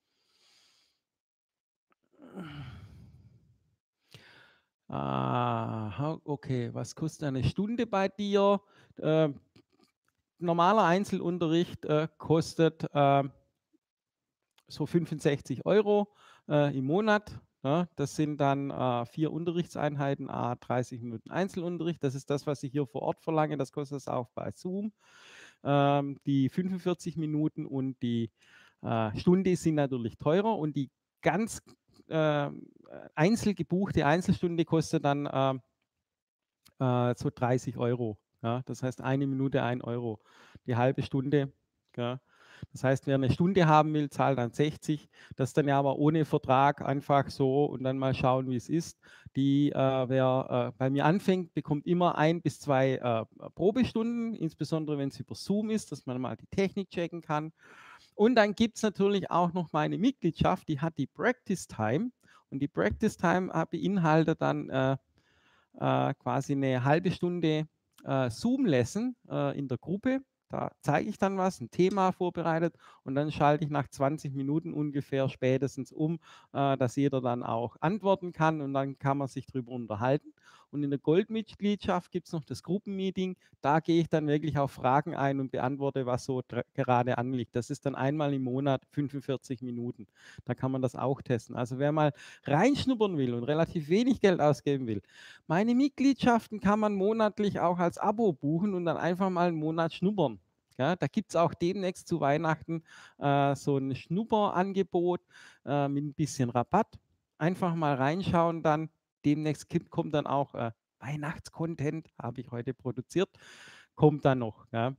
Aha, okay. Was kostet eine Stunde bei dir? Ähm, normaler Einzelunterricht, äh, kostet, ähm so fünfundsechzig Euro äh, im Monat, ja. Das sind dann, äh, vier Unterrichtseinheiten, à dreißig Minuten Einzelunterricht. Das ist das, was ich hier vor Ort verlange. Das kostet es auch bei Zoom. Ähm, die fünfundvierzig Minuten und die, äh, Stunde sind natürlich teurer und die ganz, ähm, äh, einzeln gebuchte Einzelstunde kostet dann, ähm äh, so dreißig Euro, ja. Das heißt, eine Minute ein Euro. Die halbe Stunde, ja. Das heißt, wer 'ne Stunde haben will, zahlt dann sechzig. Das dann ja aber ohne Vertrag einfach so und dann mal schauen, wie's ist. Die, äh wer, äh, bei mir anfängt, bekommt immer ein bis zwei, äh, Probestunden, insbesondere wenn's über Zoom ist, dass man mal die Technik checken kann. Und dann gibt's natürlich auch noch meine Mitgliedschaft, die hat die Practice Time. Und die Practice Time, äh, beinhaltet dann, äh, äh, quasi 'ne halbe Stunde, äh, Zoom-Lesson, äh, in der Gruppe. Da zeige ich dann was, 'n Thema vorbereitet und dann schalte ich nach zwanzig Minuten ungefähr spätestens um, äh, dass jeder dann auch antworten kann und dann kann man sich drüber unterhalten. Und in der Goldmitgliedschaft gibt's noch das Gruppenmeeting. Da gehe ich dann wirklich auf Fragen ein und beantworte, was so dr gerade anliegt. Das ist dann einmal im Monat fünfundvierzig Minuten. Da kann man das auch testen. Also, wer mal reinschnuppern will und relativ wenig Geld ausgeben will, meine Mitgliedschaften kann man monatlich auch als Abo buchen und dann einfach mal 'n Monat schnuppern, ja? Da gibt's auch demnächst zu Weihnachten, äh, so 'n Schnupperangebot, äh, mit 'n bisschen Rabatt. Einfach mal reinschauen dann. Demnächst gibt kommt dann auch, äh, Weihnachtscontent, habe ich heute produziert, kommt dann noch, ja.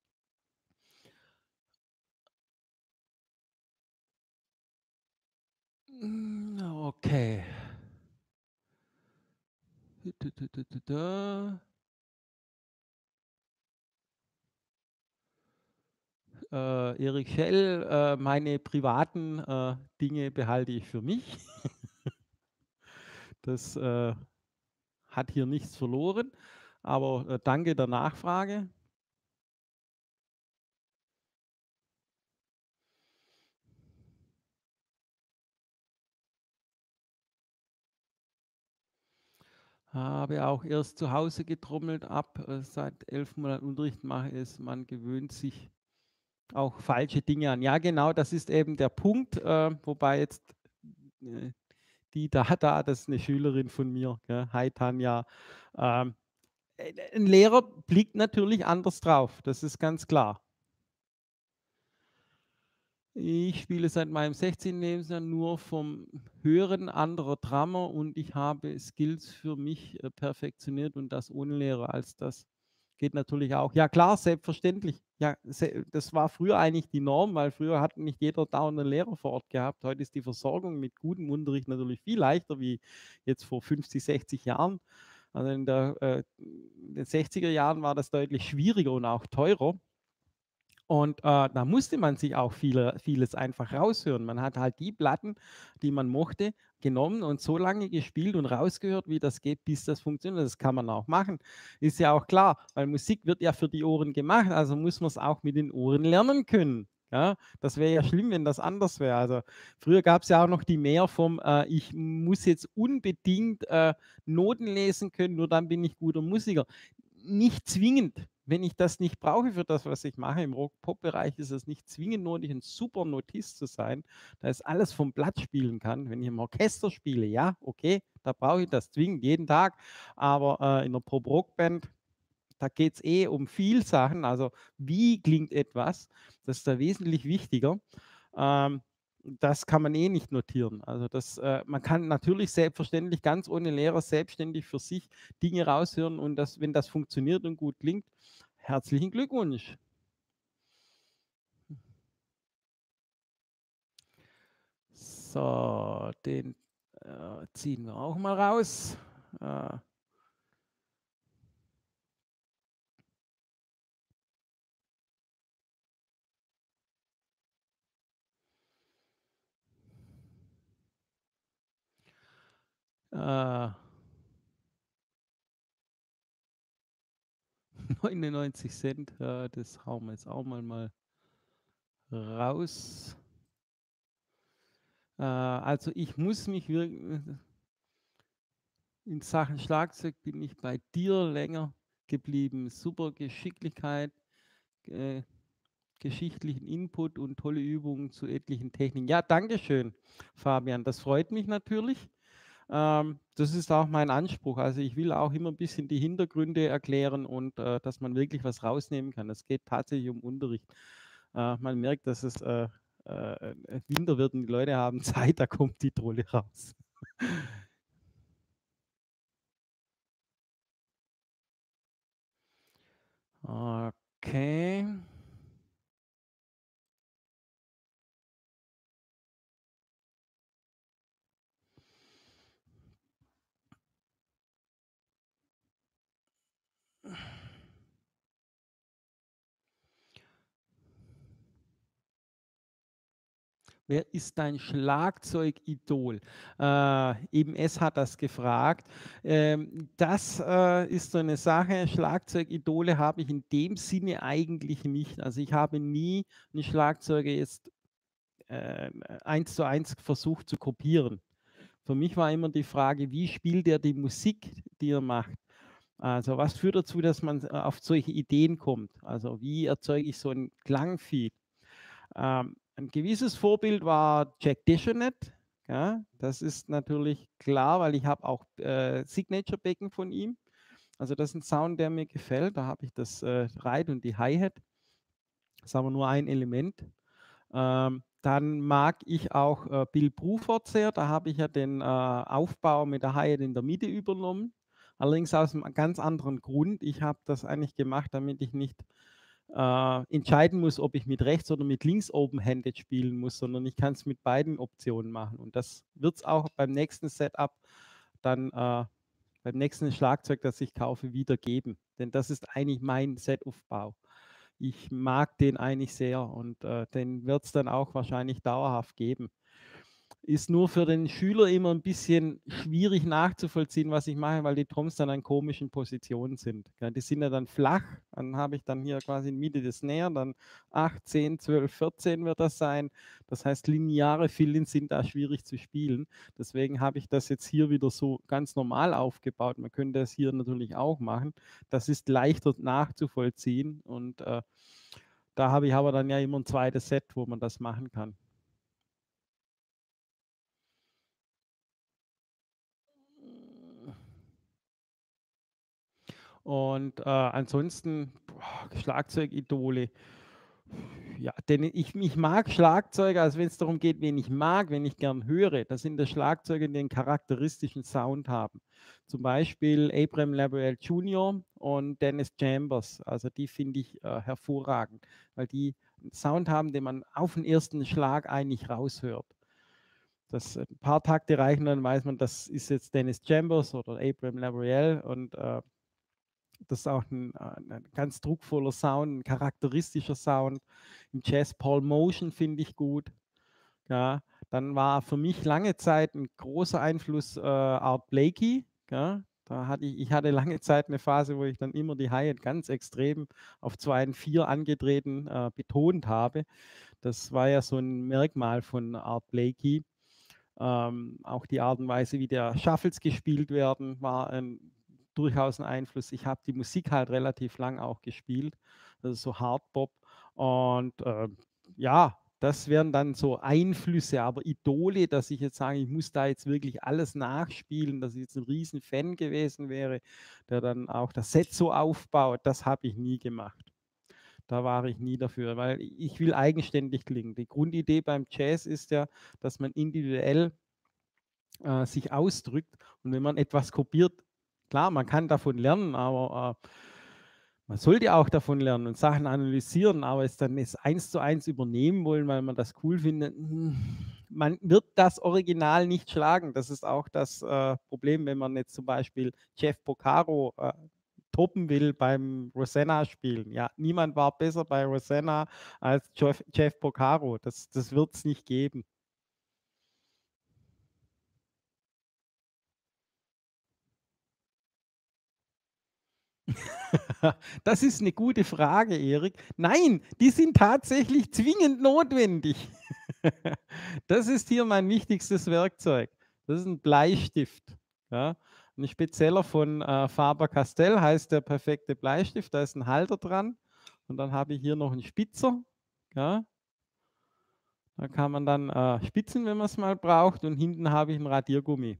Hm, okay. Dü dü dü dü dü dä. Äh, Erik Schell, äh, meine privaten, äh, Dinge behalte ich für mich. Das, äh, hat hier nichts verloren, aber, äh, danke der Nachfrage. Habe auch erst zu Hause getrommelt, ab, äh, seit elf Monaten Unterricht mache es man gewöhnt sich auch falsche Dinge an. Ja, genau, das ist eben der Punkt, äh, wobei jetzt, äh, die da da das ist 'ne Schülerin von mir, gell? Hi Tanja. Ähm, äh, 'n Lehrer blickt natürlich anders drauf, das ist ganz klar. Ich spiele seit meinem sechzehnten Lebensjahr nur vom Hören anderer Drummer und ich habe Skills für mich, äh, perfektioniert und das ohne Lehrer. Als das geht natürlich auch. Ja klar, selbstverständlich. Ja, se das war früher eigentlich die Norm, weil früher hat nicht jeder dauernd 'nen Lehrer vor Ort gehabt. Heute ist die Versorgung mit gutem Unterricht natürlich viel leichter wie jetzt vor fünfzig, sechzig Jahren. Also, in der äh, in den sechziger Jahren war das deutlich schwieriger und auch teurer. Und, äh, da musste man sich auch viele vieles einfach raushören. Man hat halt die Platten, die man mochte, genommen und so lange gespielt und rausgehört, wie das geht, bis das funktioniert. Das kann man auch machen. Ist ja auch klar, weil Musik wird ja für die Ohren gemacht, also muss man's auch mit den Ohren lernen können, ja? Das wäre ja schlimm, wenn das anders wäre. Also, früher gab's ja auch noch die Mehr vom, äh: „Ich muss jetzt unbedingt, äh, Noten lesen können, nur dann bin ich guter Musiker.“ Nicht zwingend. Wenn ich das nicht brauche für das, was ich mache, im Rock-Pop-Bereich ist es nicht zwingend nötig, 'n super Notist zu sein, der das alles vom Blatt spielen kann. Wenn ich im Orchester spiele, ja, okay, da brauche ich das zwingend jeden Tag. Aber, äh, in 'ner Pop-Rock-Band, da geht's eh um viel Sachen. Also, wie klingt etwas? Das ist da wesentlich wichtiger. Ähm, das kann man eh nicht notieren. Also, das äh, man kann natürlich selbstverständlich ganz ohne Lehrer selbstständig für sich Dinge raushören und das wenn das funktioniert und gut klingt, herzlichen Glückwunsch. So, den, äh, ziehen wir auch mal raus. Äh Äh neunundneunzig Cent, äh, das hauen wir jetzt auch mal mal raus. Äh, also, ich muss mich wirk in Sachen Schlagzeug bin ich bei dir länger geblieben. Super Geschicklichkeit, äh, geschichtlichen Input und tolle Übungen zu etlichen Techniken. Ja, danke schön, Fabian. Das freut mich natürlich. Ähm, das ist auch mein Anspruch. Also, ich will auch immer 'n bisschen die Hintergründe erklären und, äh, dass man wirklich was rausnehmen kann. Es geht tatsächlich um Unterricht. Äh, man merkt, dass es, äh, äh, äh, Winter wird und die Leute haben Zeit, da kommt die Trolle raus. Okay. Wer ist dein Schlagzeugidol? Äh, eben es hat das gefragt. Ähm, das, äh, ist so 'ne Sache. Schlagzeugidole habe ich in dem Sinne eigentlich nicht. Also, ich habe nie 'n Schlagzeuger jetzt, ähm, eins zu eins versucht zu kopieren. Für mich war immer die Frage: „Wie spielt er die Musik, die er macht?“ Also, was führt dazu, dass man, äh, auf solche Ideen kommt? Also, wie erzeuge ich so 'n Klangvieh? Ähm, 'n gewisses Vorbild war Jack DeJohnette, ja? Das ist natürlich klar, weil ich habe auch, äh, Signature-Becken von ihm. Also, das ist 'n Sound, der mir gefällt. Da habe ich das, äh, Ride und die Hi-Hat. Ist aber nur ein Element. Ähm, dann mag ich auch, äh, Bill Bruford sehr. Da habe ich ja den, äh, Aufbau mit der Hi-Hat in der Mitte übernommen. Allerdings aus 'nem ganz anderen Grund. Ich habe das eigentlich gemacht, damit ich nicht, äh, entscheiden muss, ob ich mit rechts oder mit links open-handed spielen muss, sondern ich kann's mit beiden Optionen machen. Und das wird's auch beim nächsten Setup dann, äh beim nächsten Schlagzeug, das ich kaufe, wieder geben. Denn das ist eigentlich mein Set-Aufbau. Ich mag den eigentlich sehr und, äh, den wird's dann auch wahrscheinlich dauerhaft geben. Ist nur für den Schüler immer 'n bisschen schwierig nachzuvollziehen, was ich mache, weil die Toms dann an komischen Positionen sind, gell? Die sind ja dann flach. Dann habe ich dann hier quasi in Mitte das Snare, dann acht, zehn, zwölf, vierzehn wird das sein. Das heißt, lineare Fill-ins sind da schwierig zu spielen. Deswegen habe ich das jetzt hier wieder so ganz normal aufgebaut. Man könnte das hier natürlich auch machen. Das ist leichter nachzuvollziehen und, äh, da habe ich aber dann ja immer 'n zweites Set, wo man das machen kann. Und, äh, ansonsten, boah, Schlagzeugidole. Ja, denn ich ich mag Schlagzeuger, also wenn es darum geht, wen ich mag, wen ich gern höre, das sind das Schlagzeuger, die 'n charakteristischen Sound haben. Zum Beispiel Abraham Laboriel Junior und Dennis Chambers. Also, die finde ich, äh, hervorragend, weil die 'n Sound haben, den man auf 'n ersten Schlag eigentlich raushört. Das äh, 'n paar Takte reichen, dann weiß man, das ist jetzt Dennis Chambers oder Abraham Laboriel und, äh, das ist auch 'n äh, 'nen ganz druckvoller Sound, 'n charakteristischer Sound. Im Jazz Paul Motian finde ich gut, ja. Dann war für mich lange Zeit 'n großer Einfluss, äh, Art Blakey, gell? Da hatte ich ich hatte lange Zeit 'ne Phase, wo ich dann immer die Hi-Hat ganz extrem auf zwei und vier angedrehten, äh, betont habe. Das war ja so 'n Merkmal von Art Blakey. Ähm, auch die Art und Weise, wie der Shuffles gespielt werden, war 'n durchaus 'n Einfluss. Ich habe die Musik halt relativ lang auch gespielt, also so Hardbop und, ähm, ja, das wären dann so Einflüsse, aber Idole, dass ich jetzt sage, ich muss da jetzt wirklich alles nachspielen, dass ich jetzt 'n Riesenfan gewesen wäre, der dann auch das Set so aufbaut, das habe ich nie gemacht. Da war ich nie dafür, weil i ich will eigenständig klingen. Die Grundidee beim Jazz ist ja, dass man individuell äh, sich ausdrückt und wenn man etwas kopiert klar, man kann davon lernen, aber, äh, man sollte auch davon lernen und Sachen analysieren, aber es dann es eins zu eins übernehmen wollen, weil man das cool findet, hm, man wird das Original nicht schlagen. Das ist auch das, äh, Problem, wenn man jetzt zum Beispiel Jeff Porcaro, äh, toppen will beim Rosanna-Spielen. Ja, niemand war besser bei Rosanna als Jeff Jeff Porcaro. Das das wird's nicht geben. Das ist 'ne gute Frage, Erik. Nein, die sind tatsächlich zwingend notwendig. Das ist hier mein wichtigstes Werkzeug. Das ist 'n Bleistift, ja. 'N spezieller von, äh, Faber-Castell heißt der perfekte Bleistift. Da ist 'n Halter dran und dann habe ich hier noch 'n Spitzer, ja. Da kann man dann, äh, spitzen, wenn man's mal braucht und hinten habe ich 'n Radiergummi.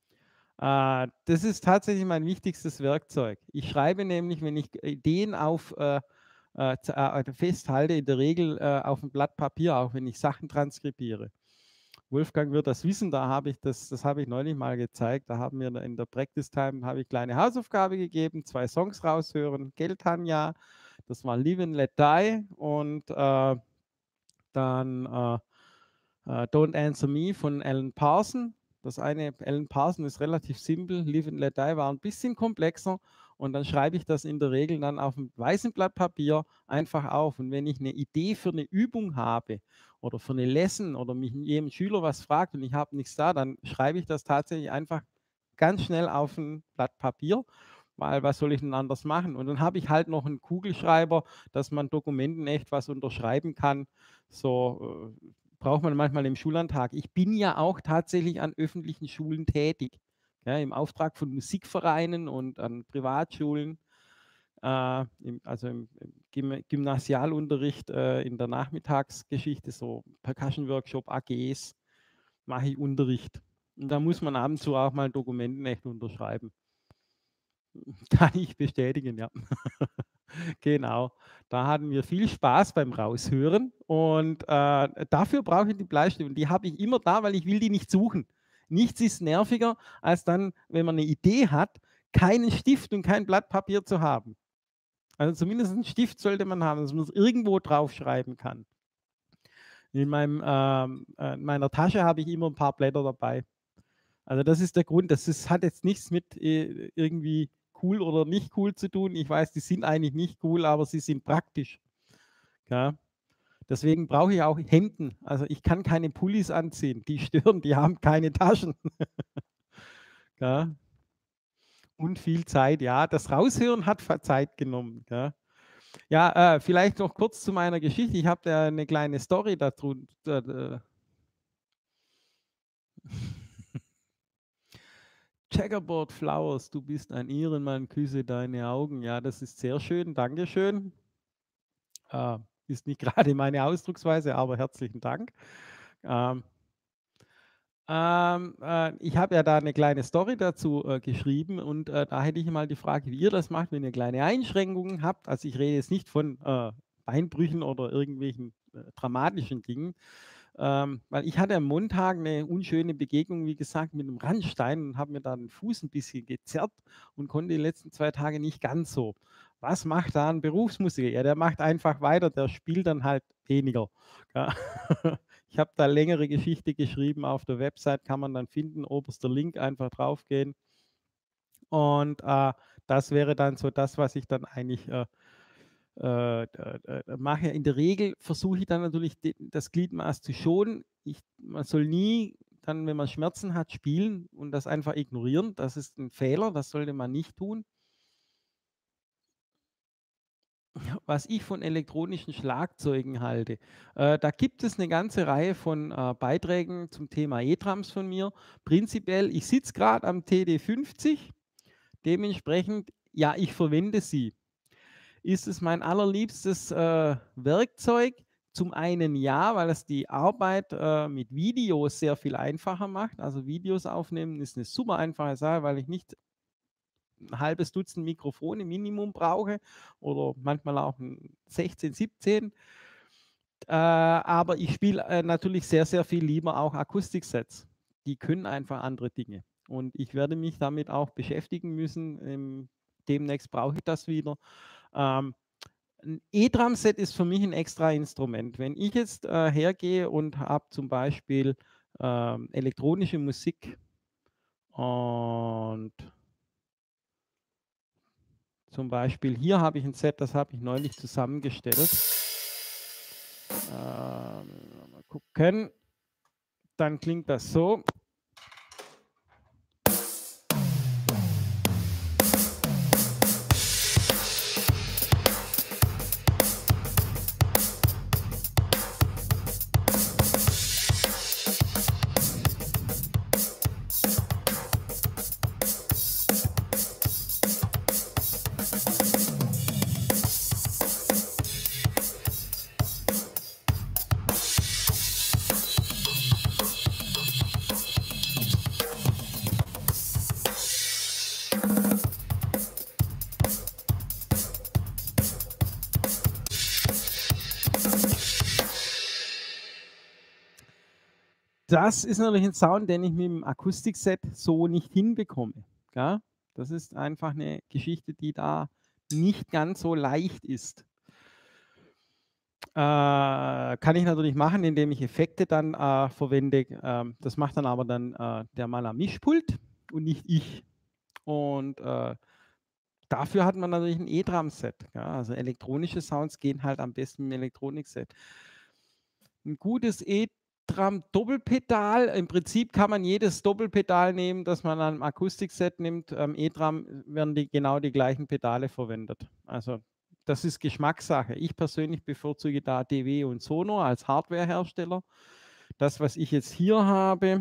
Äh, das ist tatsächlich mein wichtigstes Werkzeug. Ich schreibe nämlich, wenn ich Ideen auf, äh, äh, z äh, festhalte, in der Regel, äh, auf 'n Blatt Papier, auch wenn ich Sachen transkribiere. Wolfgang wird das wissen, da habe ich das das habe ich neulich mal gezeigt. Da haben wir in der Practice Time habe ich kleine Hausaufgabe gegeben, zwei Songs raushören, gell, Tanja? Das war „Live and Let Die“ und, äh, dann, äh, äh, „Don't Answer Me“ von Alan Parsons. Das eine Alan Parsons ist relativ simpel, „Live and Let Die“ war 'n bisschen komplexer und dann schreibe ich das in der Regel dann auf'm weißen Blatt Papier einfach auf. Und wenn ich 'ne Idee für 'ne Übung habe oder für 'ne Lesson oder mich 'n jem Schüler was fragt und ich habe nichts da, dann schreibe ich das tatsächlich einfach ganz schnell auf 'n Blatt Papier, weil was soll ich denn anders machen? Und dann habe ich halt noch 'n Kugelschreiber, dass man Dokumenten echt was unterschreiben kann. So, äh, braucht man manchmal im Schullandtag. Ich bin ja auch tatsächlich an öffentlichen Schulen tätig, ja, im Auftrag von Musikvereinen und an Privatschulen, äh, im also im im Gym Gymnasialunterricht, äh, in der Nachmittagsgeschichte, so Percussion-Workshop, A Gs, mache ich Unterricht. Und da muss man ab und zu auch mal Dokumenten echt unterschreiben. Kann ich bestätigen, ja. Genau. Da hatten wir viel Spaß beim Raushören und, äh, dafür brauche ich die Bleistifte und die habe ich immer da, weil ich will die nicht suchen. Nichts ist nerviger, als dann, wenn man 'ne Idee hat, keinen Stift und kein Blatt Papier zu haben. Also, zumindest 'n Stift sollte man haben, dass man's irgendwo draufschreiben kann. In meinem, ähm äh, in meiner Tasche habe ich immer 'n paar Blätter dabei. Also, das ist der Grund. Das ist hat jetzt nichts mit, äh, irgendwie cool oder nicht cool zu tun. Ich weiß, die sind eigentlich nicht cool, aber sie sind praktisch, ja. Deswegen brauche ich auch Hemden. Also, ich kann keine Pullis anziehen, die stören, die haben keine Taschen. Ja. Und viel Zeit, ja. Das Raushören hat fa Zeit genommen, ja. Ja, äh, vielleicht noch kurz zu meiner Geschichte. Ich habe da 'ne kleine Story da drun da äh Checkerboard Flowers, du bist ein Ehrenmann, küsse deine Augen. Ja, das ist sehr schön, Dankeschön. Äh, ist nicht grade meine Ausdrucksweise, aber herzlichen Dank. Ähm ähm, äh, ich habe ja da 'ne kleine Story dazu, äh, geschrieben und, äh, da hätte ich mal die Frage, wie ihr das macht, wenn ihr kleine Einschränkungen habt. Also, ich rede jetzt nicht von, äh, Beinbrüchen oder irgendwelchen äh, dramatischen Dingen. Ähm, weil ich hatte am Montag eine unschöne Begegnung, wie gesagt, mit einem Randstein und habe mir da den Fuß ein bisschen gezerrt und konnte die letzten zwei Tage nicht ganz so. Was macht da ein Berufsmusiker? Ja, der macht einfach weiter, der spielt dann halt weniger. Ja. Ich habe da längere Geschichte geschrieben auf der Website, kann man dann finden, oberster Link, einfach draufgehen. Und äh, das wäre dann so das, was ich dann eigentlich äh, äh, äh, äh, mache. In der Regel versuche ich dann natürlich de, das Gliedmaß zu schonen. Ich, man soll nie dann, wenn man Schmerzen hat, spielen und das einfach ignorieren. Das ist ein Fehler, das sollte man nicht tun. Was ich von elektronischen Schlagzeugen halte. Äh, da gibt es eine ganze Reihe von äh, Beiträgen zum Thema E-Drums von mir. Prinzipiell, ich sitze gerade am T D fünfzig, dementsprechend, ja, ich verwende sie. Ist es mein allerliebstes äh, Werkzeug? Zum einen ja, weil es die Arbeit äh, mit Videos sehr viel einfacher macht. Also Videos aufnehmen ist eine super einfache Sache, weil ich nicht ein halbes Dutzend Mikrofone Minimum brauche oder manchmal auch ein sechzehn, siebzehn. Äh, aber ich spiele äh, natürlich sehr, sehr viel lieber auch Akustiksets. Die können einfach andere Dinge. Und ich werde mich damit auch beschäftigen müssen. Ähm, demnächst brauche ich das wieder. Ähm, ein E-Drum-Set ist für mich ein extra Instrument. Wenn ich jetzt äh, hergehe und habe zum Beispiel ähm, elektronische Musik und zum Beispiel hier habe ich ein Set, das habe ich neulich zusammengestellt. Ähm, mal gucken. Dann klingt das so. Das ist natürlich ein Sound, den ich mit dem Akustikset so nicht hinbekomme. Ja? Das ist einfach eine Geschichte, die da nicht ganz so leicht ist. Äh, kann ich natürlich machen, indem ich Effekte dann äh, verwende. Ähm, das macht dann aber dann äh, der Mann am Mischpult und nicht ich. Und äh, dafür hat man natürlich ein E-Drum-Set. Ja? Also elektronische Sounds gehen halt am besten im Elektronik-Set. Ein gutes E-Drum-Doppelpedal. Im Prinzip kann man jedes Doppelpedal nehmen, das man am Akustikset nimmt. Am E-Drum werden die, genau die gleichen Pedale verwendet. Also das ist Geschmackssache. Ich persönlich bevorzuge da D W und Sonor als Hardwarehersteller. Das, was ich jetzt hier habe,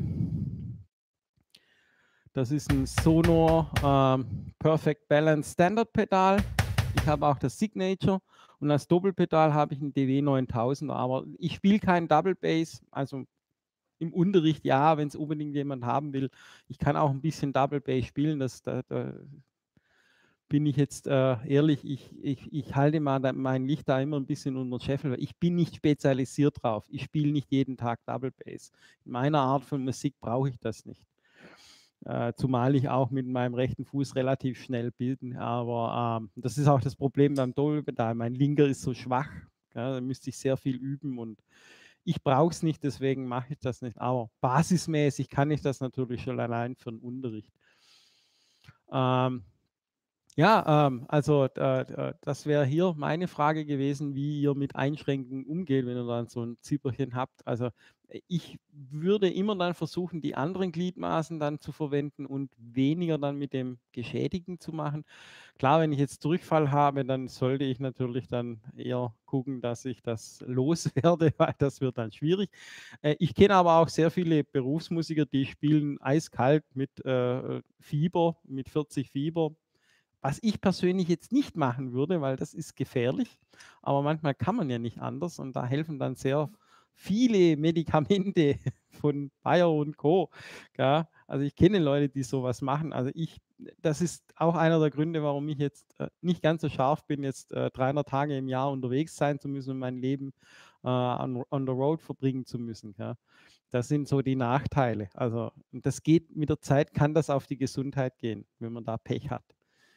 das ist ein Sonor ähm, Perfect Balance Standard Pedal. Ich habe auch das Signature und als Doppelpedal habe ich ein D W neuntausend, aber ich spiele keinen Double Bass, also im Unterricht ja, wenn es unbedingt jemand haben will. Ich kann auch ein bisschen Double Bass spielen, das, da, da bin ich jetzt äh, ehrlich, ich, ich, ich halte mal da, mein Licht da immer ein bisschen unter den Scheffel, weil ich bin nicht spezialisiert drauf. Ich spiele nicht jeden Tag Double Bass. In meiner Art von Musik brauche ich das nicht. Äh, zumal ich auch mit meinem rechten Fuß relativ schnell bilden. Aber ähm, das ist auch das Problem beim Doppelpedal. Mein linker ist so schwach. Ja, da müsste ich sehr viel üben und ich brauche es nicht, deswegen mache ich das nicht. Aber basismäßig kann ich das natürlich schon allein für den Unterricht. Ähm, ja, ähm, also äh, das wäre hier meine Frage gewesen, wie ihr mit Einschränkungen umgeht, wenn ihr dann so ein Zipperchen habt. Also äh, ich würde immer dann versuchen, die anderen Gliedmaßen dann zu verwenden und weniger dann mit dem Geschädigten zu machen. Klar, wenn ich jetzt Durchfall habe, dann sollte ich natürlich dann eher gucken, dass ich das loswerde, weil das wird dann schwierig. Äh, ich kenne aber auch sehr viele Berufsmusiker, die spielen eiskalt mit äh, Fieber, mit vierzig Fieber. Was ich persönlich jetzt nicht machen würde, weil das ist gefährlich, aber manchmal kann man ja nicht anders und da helfen dann sehr viele Medikamente von Bayer und Co. Ja, also ich kenne Leute, die sowas machen. Also ich das ist auch einer der Gründe, warum ich jetzt, äh, nicht ganz so scharf bin, jetzt, äh, dreihundert Tage im Jahr unterwegs sein zu müssen und mein Leben, äh, on on the road verbringen zu müssen, ja. Das sind so die Nachteile. Also, und das geht mit der Zeit kann das auf die Gesundheit gehen, wenn man da Pech hat.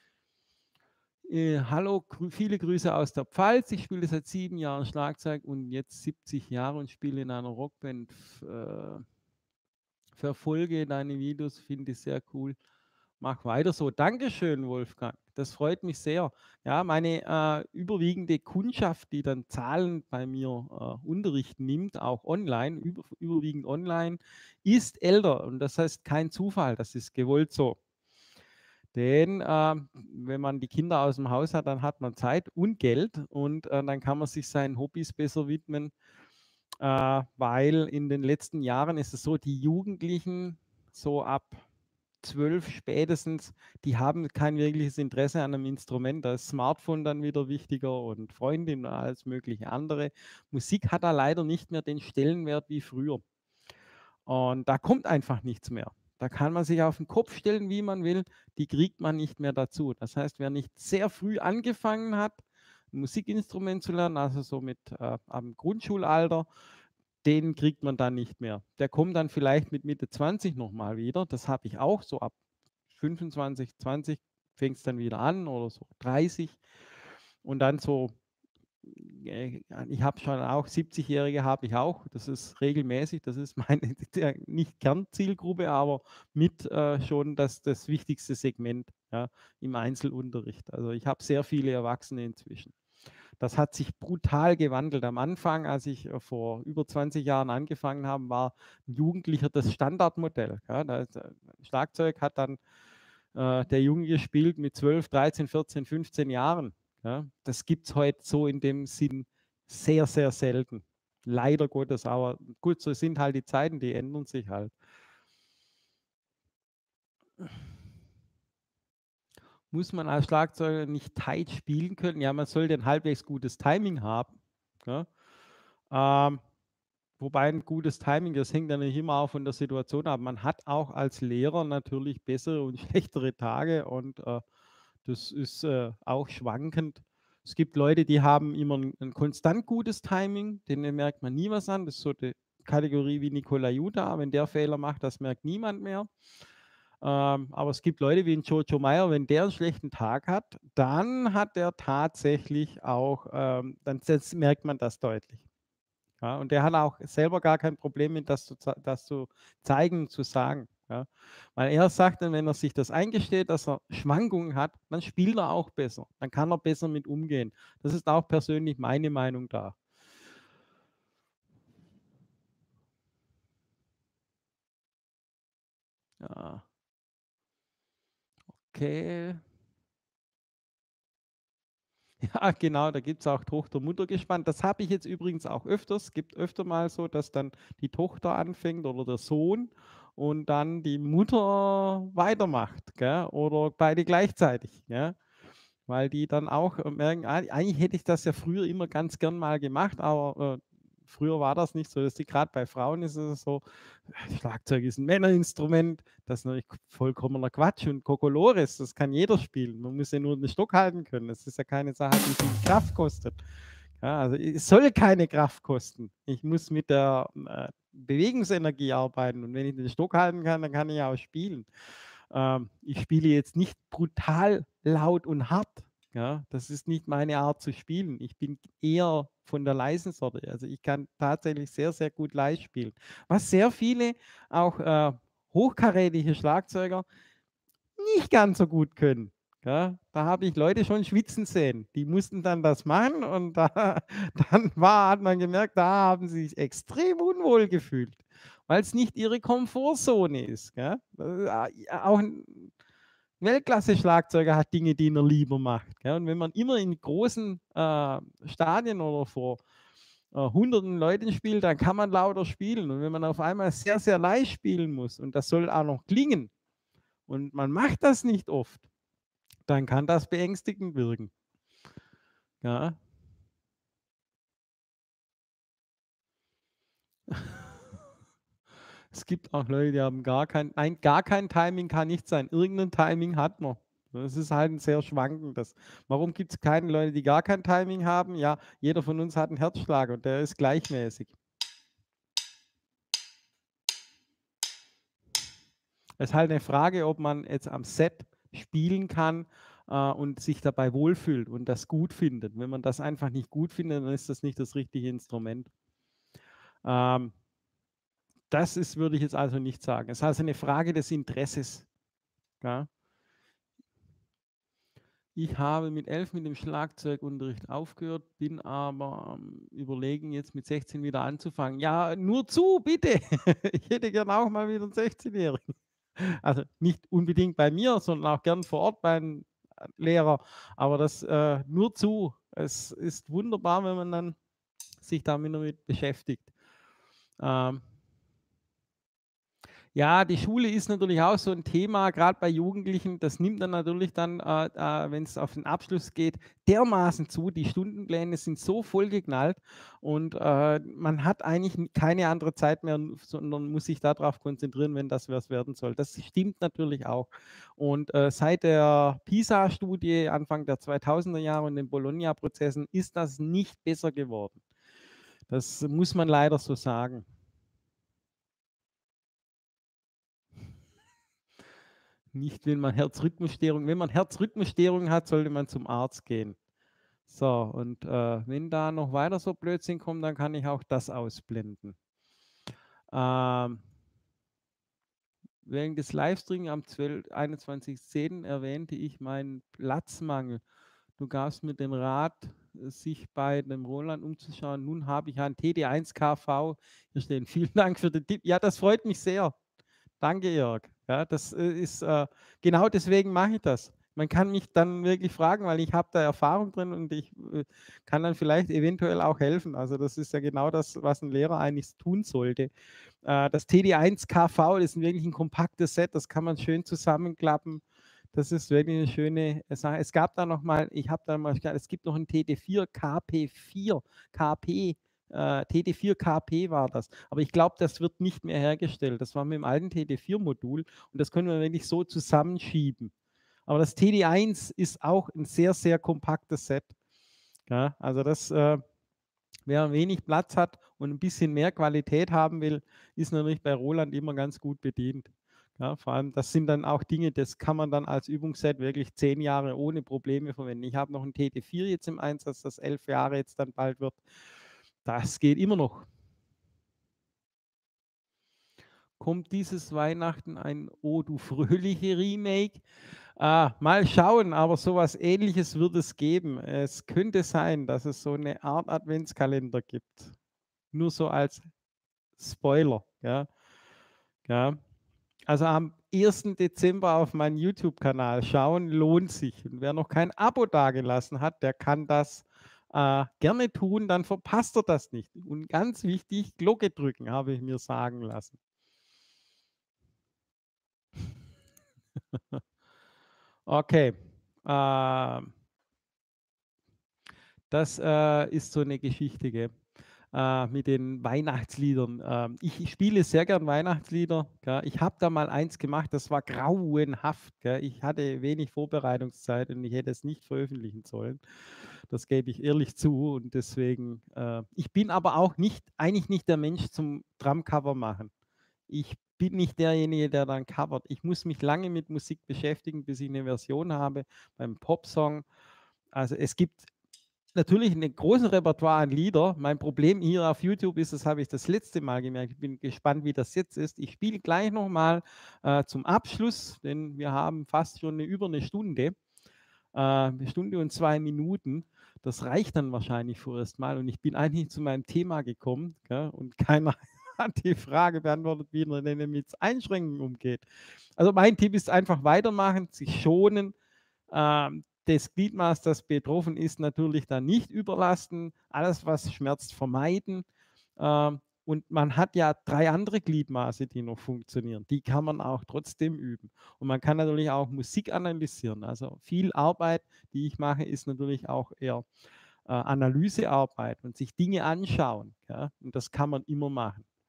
Äh, hallo, grü viele Grüße aus der Pfalz. Ich spiele seit sieben Jahren Schlagzeug und jetzt siebzig Jahre und spiele in einer Rockband. F äh, verfolge deine Videos, finde ich sehr cool. Mach weiter so. Dankeschön, Wolfgang. Das freut mich sehr. Ja, meine äh, überwiegende Kundschaft, die dann zahlend bei mir äh, Unterricht nimmt, auch online, über, überwiegend online, ist älter. Und das heißt kein Zufall, das ist gewollt so. Denn äh, wenn man die Kinder aus dem Haus hat, dann hat man Zeit und Geld und äh, dann kann man sich seinen Hobbys besser widmen, äh, weil in den letzten Jahren ist es so, die Jugendlichen so ab zwölf spätestens, die haben kein wirkliches Interesse an einem Instrument. Da ist Smartphone dann wieder wichtiger und Freundin und alles mögliche andere. Musik hat da leider nicht mehr den Stellenwert wie früher. Und da kommt einfach nichts mehr. Da kann man sich auf den Kopf stellen, wie man will, die kriegt man nicht mehr dazu. Das heißt, wer nicht sehr früh angefangen hat, ein Musikinstrument zu lernen, also so mit äh, am Grundschulalter, den kriegt man dann nicht mehr. Der kommt dann vielleicht mit Mitte zwanzig nochmal wieder. Das habe ich auch, so ab fünfundzwanzig, zwanzig fängt es dann wieder an oder so dreißig. Und dann so, äh, ich habe schon auch siebzig-Jährige habe ich auch. Das ist regelmäßig. Das ist meine nicht Kernzielgruppe, aber mit äh, schon das, das wichtigste Segment, ja, im Einzelunterricht. Also ich habe sehr viele Erwachsene inzwischen. Das hat sich brutal gewandelt. Am Anfang, als ich äh, vor über zwanzig Jahren angefangen habe, war ein Jugendlicher das Standardmodell. Ja, das, äh, Schlagzeug hat dann äh, der Junge gespielt mit zwölf, dreizehn, vierzehn, fünfzehn Jahren. Ja. Das gibt es heute so in dem Sinn sehr, sehr selten. Leider Gottes, aber gut, so sind halt die Zeiten, die ändern sich halt. Muss man als Schlagzeuger nicht tight spielen können? Ja, man sollte ein halbwegs gutes Timing haben. Ja. Ähm, Wobei ein gutes Timing, das hängt ja nicht immer auch von der Situation ab. Man hat auch als Lehrer natürlich bessere und schlechtere Tage und äh, das ist äh, auch schwankend. Es gibt Leute, die haben immer ein, ein konstant gutes Timing, denen merkt man nie was an. Das ist so die Kategorie wie Nikola Juda. Wenn der Fehler macht, das merkt niemand mehr. Ähm, aber es gibt Leute wie ein Jojo Meyer, wenn der einen schlechten Tag hat, dann hat er tatsächlich auch, ähm, dann das merkt man das deutlich. Ja, und der hat auch selber gar kein Problem mit, das zu, das zu zeigen, zu sagen. Ja. Weil er sagt dann, wenn er sich das eingesteht, dass er Schwankungen hat, dann spielt er auch besser. Dann kann er besser mit umgehen. Das ist auch persönlich meine Meinung da. Ja, okay. Ja, genau, da gibt es auch Tochter-Mutter-Gespann. Das habe ich jetzt übrigens auch öfters. Es gibt öfter mal so, dass dann die Tochter anfängt oder der Sohn und dann die Mutter weitermacht, gell? Oder beide gleichzeitig. Gell? Weil die dann auch äh, merken, ah, eigentlich hätte ich das ja früher immer ganz gern mal gemacht, aber äh, früher war das nicht so. Dass die gerade bei Frauen ist es so, äh, Schlagzeug ist ein Männerinstrument, das ist natürlich vollkommener Quatsch und Kokolores, das kann jeder spielen. Man muss ja nur den Stock halten können. Das ist ja keine Sache, die viel Kraft kostet. Ja, also es soll keine Kraft kosten. Ich muss mit der äh, Bewegungsenergie arbeiten und wenn ich den Stock halten kann, dann kann ich auch spielen. Ähm, ich spiele jetzt nicht brutal laut und hart. Ja, das ist nicht meine Art zu spielen. Ich bin eher von der leisen Sorte. Also ich kann tatsächlich sehr, sehr gut leise spielen. Was sehr viele auch äh, hochkarätige Schlagzeuger nicht ganz so gut können. Ja, da habe ich Leute schon schwitzen sehen. Die mussten dann das machen und da, dann war, hat man gemerkt, da haben sie sich extrem unwohl gefühlt, weil es nicht ihre Komfortzone ist. Gell? Äh, Auch ein Weltklasse-Schlagzeuger hat Dinge, die er lieber macht. Gell? Und wenn man immer in großen äh, Stadien oder vor äh, hunderten Leuten spielt, dann kann man lauter spielen. Und wenn man auf einmal sehr, sehr leise spielen muss und das soll auch noch klingen, und man macht das nicht oft, dann kann das beängstigend wirken. Ja. Es gibt auch Leute, die haben gar kein nein, gar kein Timing kann nicht sein. Irgendein Timing hat man. Das ist halt 'n sehr schwankendes. Warum gibt's keine Leute, die gar kein Timing haben? Ja, jeder von uns hat 'n Herzschlag und der ist gleichmäßig. Es ist halt 'ne Frage, ob man jetzt am Set spielen kann, äh, und sich dabei wohlfühlt und das gut findet. Wenn man das einfach nicht gut findet, dann ist das nicht das richtige Instrument. Ähm Das ist würde ich jetzt also nicht sagen. Es ist also 'ne Frage des Interesses, ja? Ich habe mit elf mit dem Schlagzeugunterricht aufgehört, bin aber am Überlegen, jetzt mit sechzehn wieder anzufangen. Ja, nur zu, bitte. Ich hätte gern auch mal wieder 'n Sechzehnjährigen. Also, nicht unbedingt bei mir, sondern auch gern vor Ort beim, äh, Lehrer, aber das, äh nur zu. Es ist wunderbar, wenn man dann sich damit damit beschäftigt. Ähm Ja, die Schule ist natürlich auch so 'n Thema, grad bei Jugendlichen. Das nimmt dann natürlich dann, äh, äh, wenn's auf den Abschluss geht, dermaßen zu. Die Stundenpläne sind so vollgeknallt und, äh, man hat eigentlich n keine andere Zeit mehr, sondern muss sich da drauf konzentrieren, wenn das was werden soll. Das stimmt natürlich auch. Und, äh, seit der PISA-Studie Anfang der zweitausender Jahre und den Bologna-Prozessen ist das nicht besser geworden. Das muss man leider so sagen. Nicht, wenn man Herzrhythmusstörung wenn man Herzrhythmusstörungen hat, sollte man zum Arzt gehen. So, und, äh, wenn da noch weiter so Blödsinn kommt, dann kann ich auch das ausblenden. Ähm Während des Livestreaming am zwölf einundzwanzigsten zehnten erwähnte ich meinen Platzmangel. Du gabst mir den Rat, sich bei dem Roland umzuschauen. Nun habe ich ein T D eins K V hier stehen. Vielen Dank für den Tipp. Ja, das freut mich sehr. Danke, Jörg. Ja, das, äh, ist, äh genau deswegen mache ich das. Man kann mich dann wirklich fragen, weil ich habe da Erfahrung drin und ich, äh, kann dann vielleicht eventuell auch helfen. Also, das ist ja genau das, was 'n Lehrer eigentlich tun sollte. Äh, das T D eins K V ist 'n wirklich 'n kompaktes Set, das kann man schön zusammenklappen. Das ist wirklich 'ne schöne Sache. Es gab da noch mal ich habe da mal es gibt noch 'n T D vier K P vier KP äh, T D vier KP war das. Aber ich glaube, das wird nicht mehr hergestellt. Das war mit dem alten T D vier Modul und das können wir wirklich so zusammenschieben. Aber das T D eins ist auch 'n sehr, sehr kompaktes Set. Ja, also das, äh wer wenig Platz hat und 'n bisschen mehr Qualität haben will, ist natürlich bei Roland immer ganz gut bedient. Ja, vor allem, das sind dann auch Dinge, das kann man dann als Übungsset wirklich zehn Jahre ohne Probleme verwenden. Ich habe noch 'n T D vier jetzt im Einsatz, das elf Jahre jetzt dann bald wird. Das geht immer noch. Kommt dieses Weihnachten ein „O du fröhliche“ Remake? Ah, mal schauen, aber so was Ähnliches wird es geben. Es könnte sein, dass es so 'ne Art Adventskalender gibt. Nur so als Spoiler, ja? Ja. Also, am ersten Dezember auf meinen YouTube-Kanal schauen lohnt sich. Und wer noch kein Abo dagelassen hat, der kann das, äh, gerne tun, dann verpasst er das nicht. Und ganz wichtig, Glocke drücken, habe ich mir sagen lassen. Okay, ähm das, äh, ist so 'ne Geschichte, gell, äh, mit den Weihnachtsliedern. Ähm, ich spiele sehr gern Weihnachtslieder, gell? Ich habe da mal eins gemacht, das war grauenhaft, gell? Ich hatte wenig Vorbereitungszeit und ich hätte es nicht veröffentlichen sollen. Das gebe ich ehrlich zu und deswegen, äh ich bin aber auch nicht eigentlich nicht der Mensch zum Drumcover machen. Ich bin nicht derjenige, der dann covert. Ich muss mich lange mit Musik beschäftigen, bis ich 'ne Version habe beim Popsong. Also, es gibt natürlich 'ne großen Repertoire an Lieder. Mein Problem hier auf YouTube ist, das habe ich das letzte Mal gemerkt, ich bin gespannt, wie das jetzt ist. Ich spiele gleich noch mal, äh, zum Abschluss, denn wir haben fast schon 'ne über 'ne Stunde, äh, 'ne Stunde und zwei Minuten. Das reicht dann wahrscheinlich vorerst mal und ich bin eigentlich zu meinem Thema gekommen, gell, und keiner hat die Frage beantwortet, wie man denn mit Einschränkungen umgeht. Also, mein Tipp ist einfach weitermachen, sich schonen, ähm, das Gliedmaß, das betroffen ist, natürlich dann nicht überlasten, alles, was schmerzt, vermeiden. Ähm, und man hat ja drei andere Gliedmaße, die noch funktionieren. Die kann man auch trotzdem üben. Und man kann natürlich auch Musik analysieren. Also, viel Arbeit, die ich mache, ist natürlich auch eher, äh, Analysearbeit und sich Dinge anschauen, ja? Und das kann man immer machen.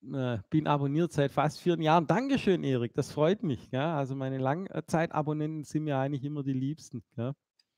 Äh, bin abonniert seit fast vier Jahren. Dankeschön, Erik, das freut mich, gell? Also, meine Langzeitabonnenten sind mir eigentlich immer die liebsten, gell?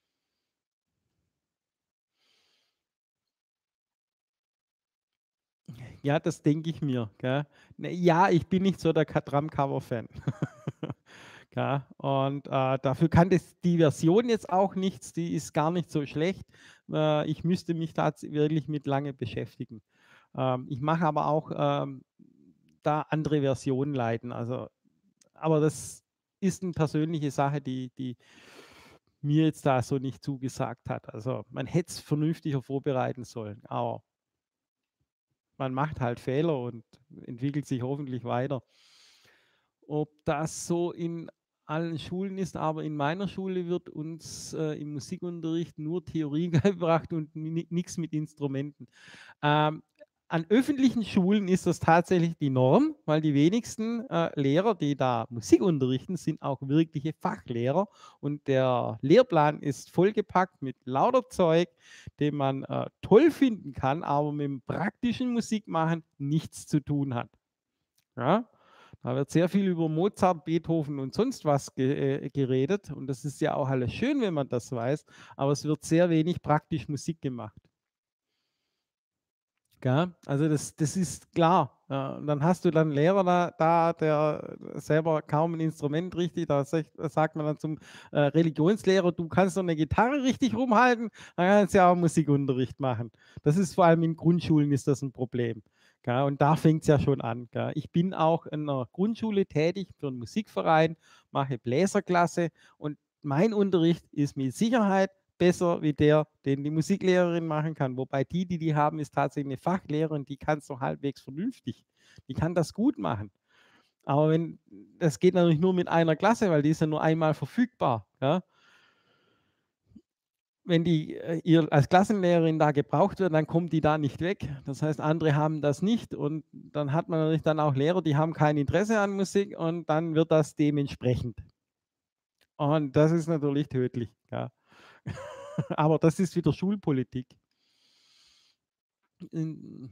Ja, das denke ich mir, gell? Ne, ja, ich bin nicht so der Ka Drumcover-Fan. Gell? Und, äh, dafür kann das die Version jetzt auch nichts, die ist gar nicht so schlecht. Äh, ich müsste mich tats wirklich mit lange beschäftigen. Ähm, ich mache aber auch, ähm, da andere Versionen leiten, also aber das ist 'ne persönliche Sache, die die mir jetzt da so nicht zugesagt hat. Also, man hätte es vernünftiger vorbereiten sollen, aber man macht halt Fehler und entwickelt sich hoffentlich weiter. Ob das so in allen Schulen ist, aber in meiner Schule wird uns, äh, im Musikunterricht nur Theorie beigebracht und ni nix mit Instrumenten. Ähm, an öffentlichen Schulen ist das tatsächlich die Norm, weil die wenigsten, äh, Lehrer, die da Musik unterrichten, sind auch wirkliche Fachlehrer und der Lehrplan ist vollgepackt mit lauter Zeug, den man, äh, toll finden kann, aber mit'm praktischen Musikmachen nichts zu tun hat. Ja? Da wird sehr viel über Mozart, Beethoven und sonst was ge äh, geredet und das ist ja auch alles schön, wenn man das weiß, aber es wird sehr wenig praktisch Musik gemacht. Gell? Also, das das ist klar. Ja, und dann hast du dann 'n Lehrer da da, der selber kaum 'n Instrument richtig da sech sagt man dann zum, äh, Religionslehrer: „Du kannst doch 'ne Gitarre richtig rumhalten, dann kannst du ja auch Musikunterricht machen.“ Das ist vor allem in Grundschulen ist das 'n Problem, gell? Und da fängt's ja schon an, gell? Ich bin auch in 'ner Grundschule tätig für 'n Musikverein, mache Bläserklasse und mein Unterricht ist mit Sicherheit besser wie der, den die Musiklehrerin machen kann. Wobei die, die die haben, ist tatsächlich 'ne Fachlehrerin, die kann's noch halbwegs vernünftig. Die kann das gut machen. Aber wenn das geht natürlich nur mit einer Klasse, weil die ist ja nur einmal verfügbar, ja? Wenn die, äh, ihr als Klassenlehrerin da gebraucht wird, dann kommt die da nicht weg. Das heißt, andere haben das nicht und dann hat man natürlich dann auch Lehrer, die haben kein Interesse an Musik und dann wird das dementsprechend. Und das ist natürlich tödlich, ja. Aber das ist wieder Schulpolitik. In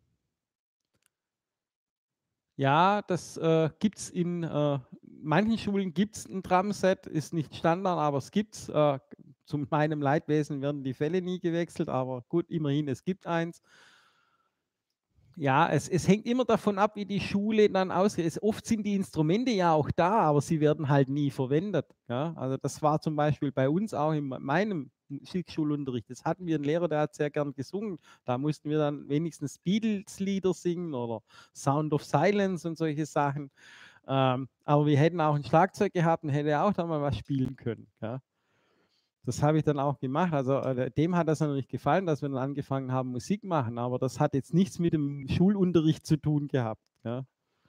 Ja, das, äh, gibt's in, äh manchen Schulen gibt's 'n Drumset, ist nicht Standard, aber es gibt's. Äh, zu meinem Leidwesen werden die Fälle nie gewechselt, aber gut, immerhin, es gibt eins. Ja, es es hängt immer davon ab, wie die Schule dann ausge es oft sind die Instrumente ja auch da, aber sie werden halt nie verwendet, ja? Also, das war zum Beispiel bei uns auch in m meinem Musikschulunterricht. Das hatten wir 'n Lehrer, der hat sehr gern gesungen. Da mussten wir dann wenigstens Beatles-Lieder singen oder „Sound of Silence“ und solche Sachen. Ähm, aber wir hätten auch 'n Schlagzeug gehabt und hätte auch da mal was spielen können, ja? Das habe ich dann auch gemacht. Also, äh, dem hat das natürlich gefallen, dass wir dann angefangen haben, Musik machen, aber das hat jetzt nichts mit dem Schulunterricht zu tun gehabt, ja?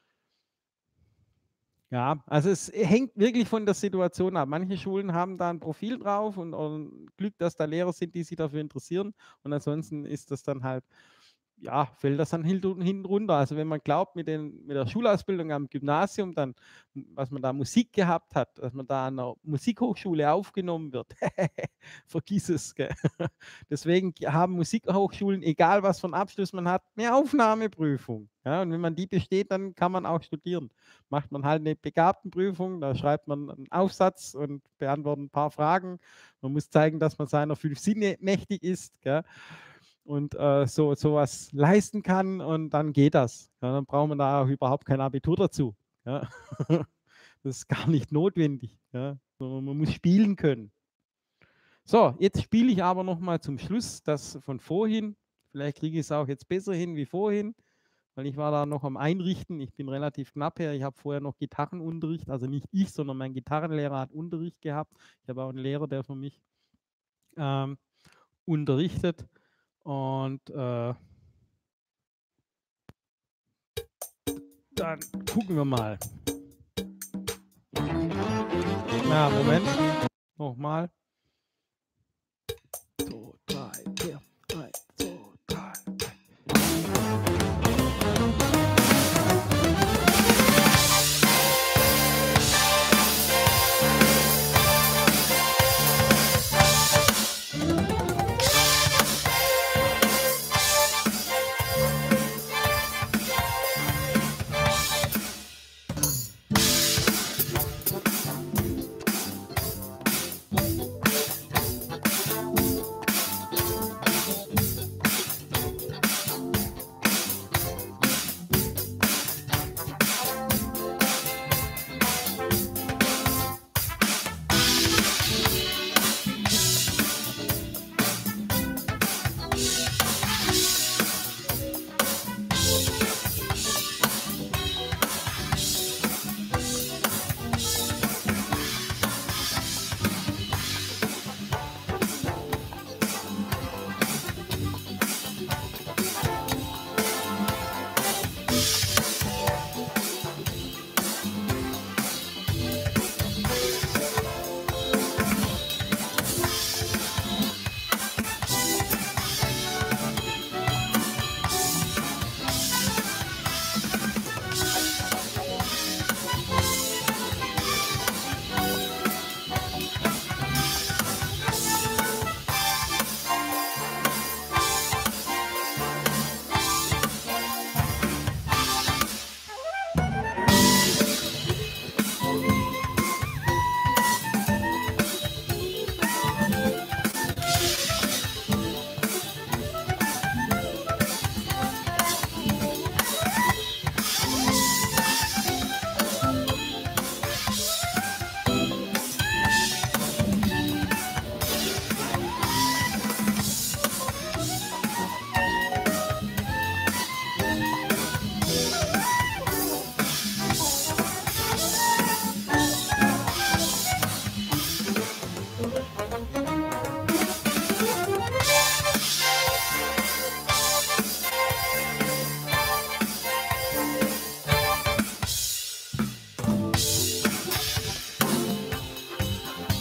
Ja, also es hängt wirklich von der Situation ab. Manche Schulen haben da 'n Profil drauf und und Glück, dass da Lehrer sind, die sich dafür interessieren und ansonsten ist das dann halt ja, fällt das dann hintu hinten runter. Also, wenn man glaubt, mit den mit der Schulausbildung am Gymnasium dann was man da Musik gehabt hat, dass man da an 'ner Musikhochschule aufgenommen wird, vergiss es, gell? Deswegen g haben Musikhochschulen, egal was für 'n Abschluss man hat, 'ne Aufnahmeprüfung, ja? Und wenn man die besteht, dann kann man auch studieren. Macht man halt 'ne Begabtenprüfung, da schreibt man 'n Aufsatz und beantwortet 'n paar Fragen. Man muss zeigen, dass man seiner fünf Sinne mächtig ist, gell? Und, äh, so so was leisten kann und dann geht das. Ja, dann braucht man da auch überhaupt kein Abitur dazu, ja? Das ist gar nicht notwendig, ja? Sondern man muss spielen können. So, jetzt spiele ich aber noch mal zum Schluss das von vorhin. Vielleicht kriege ich's auch jetzt besser hin wie vorhin, weil ich war da noch am Einrichten. Ich bin relativ knapp her. Ich habe vorher noch Gitarrenunterricht, also nicht ich, sondern mein Gitarrenlehrer hat Unterricht gehabt. Ich habe auch 'n Lehrer, der für mich, ähm, unterrichtet und, äh dann gucken wir mal. Ja, Moment. Noch mal. zwei, drei, vier. eins, zwei, drei,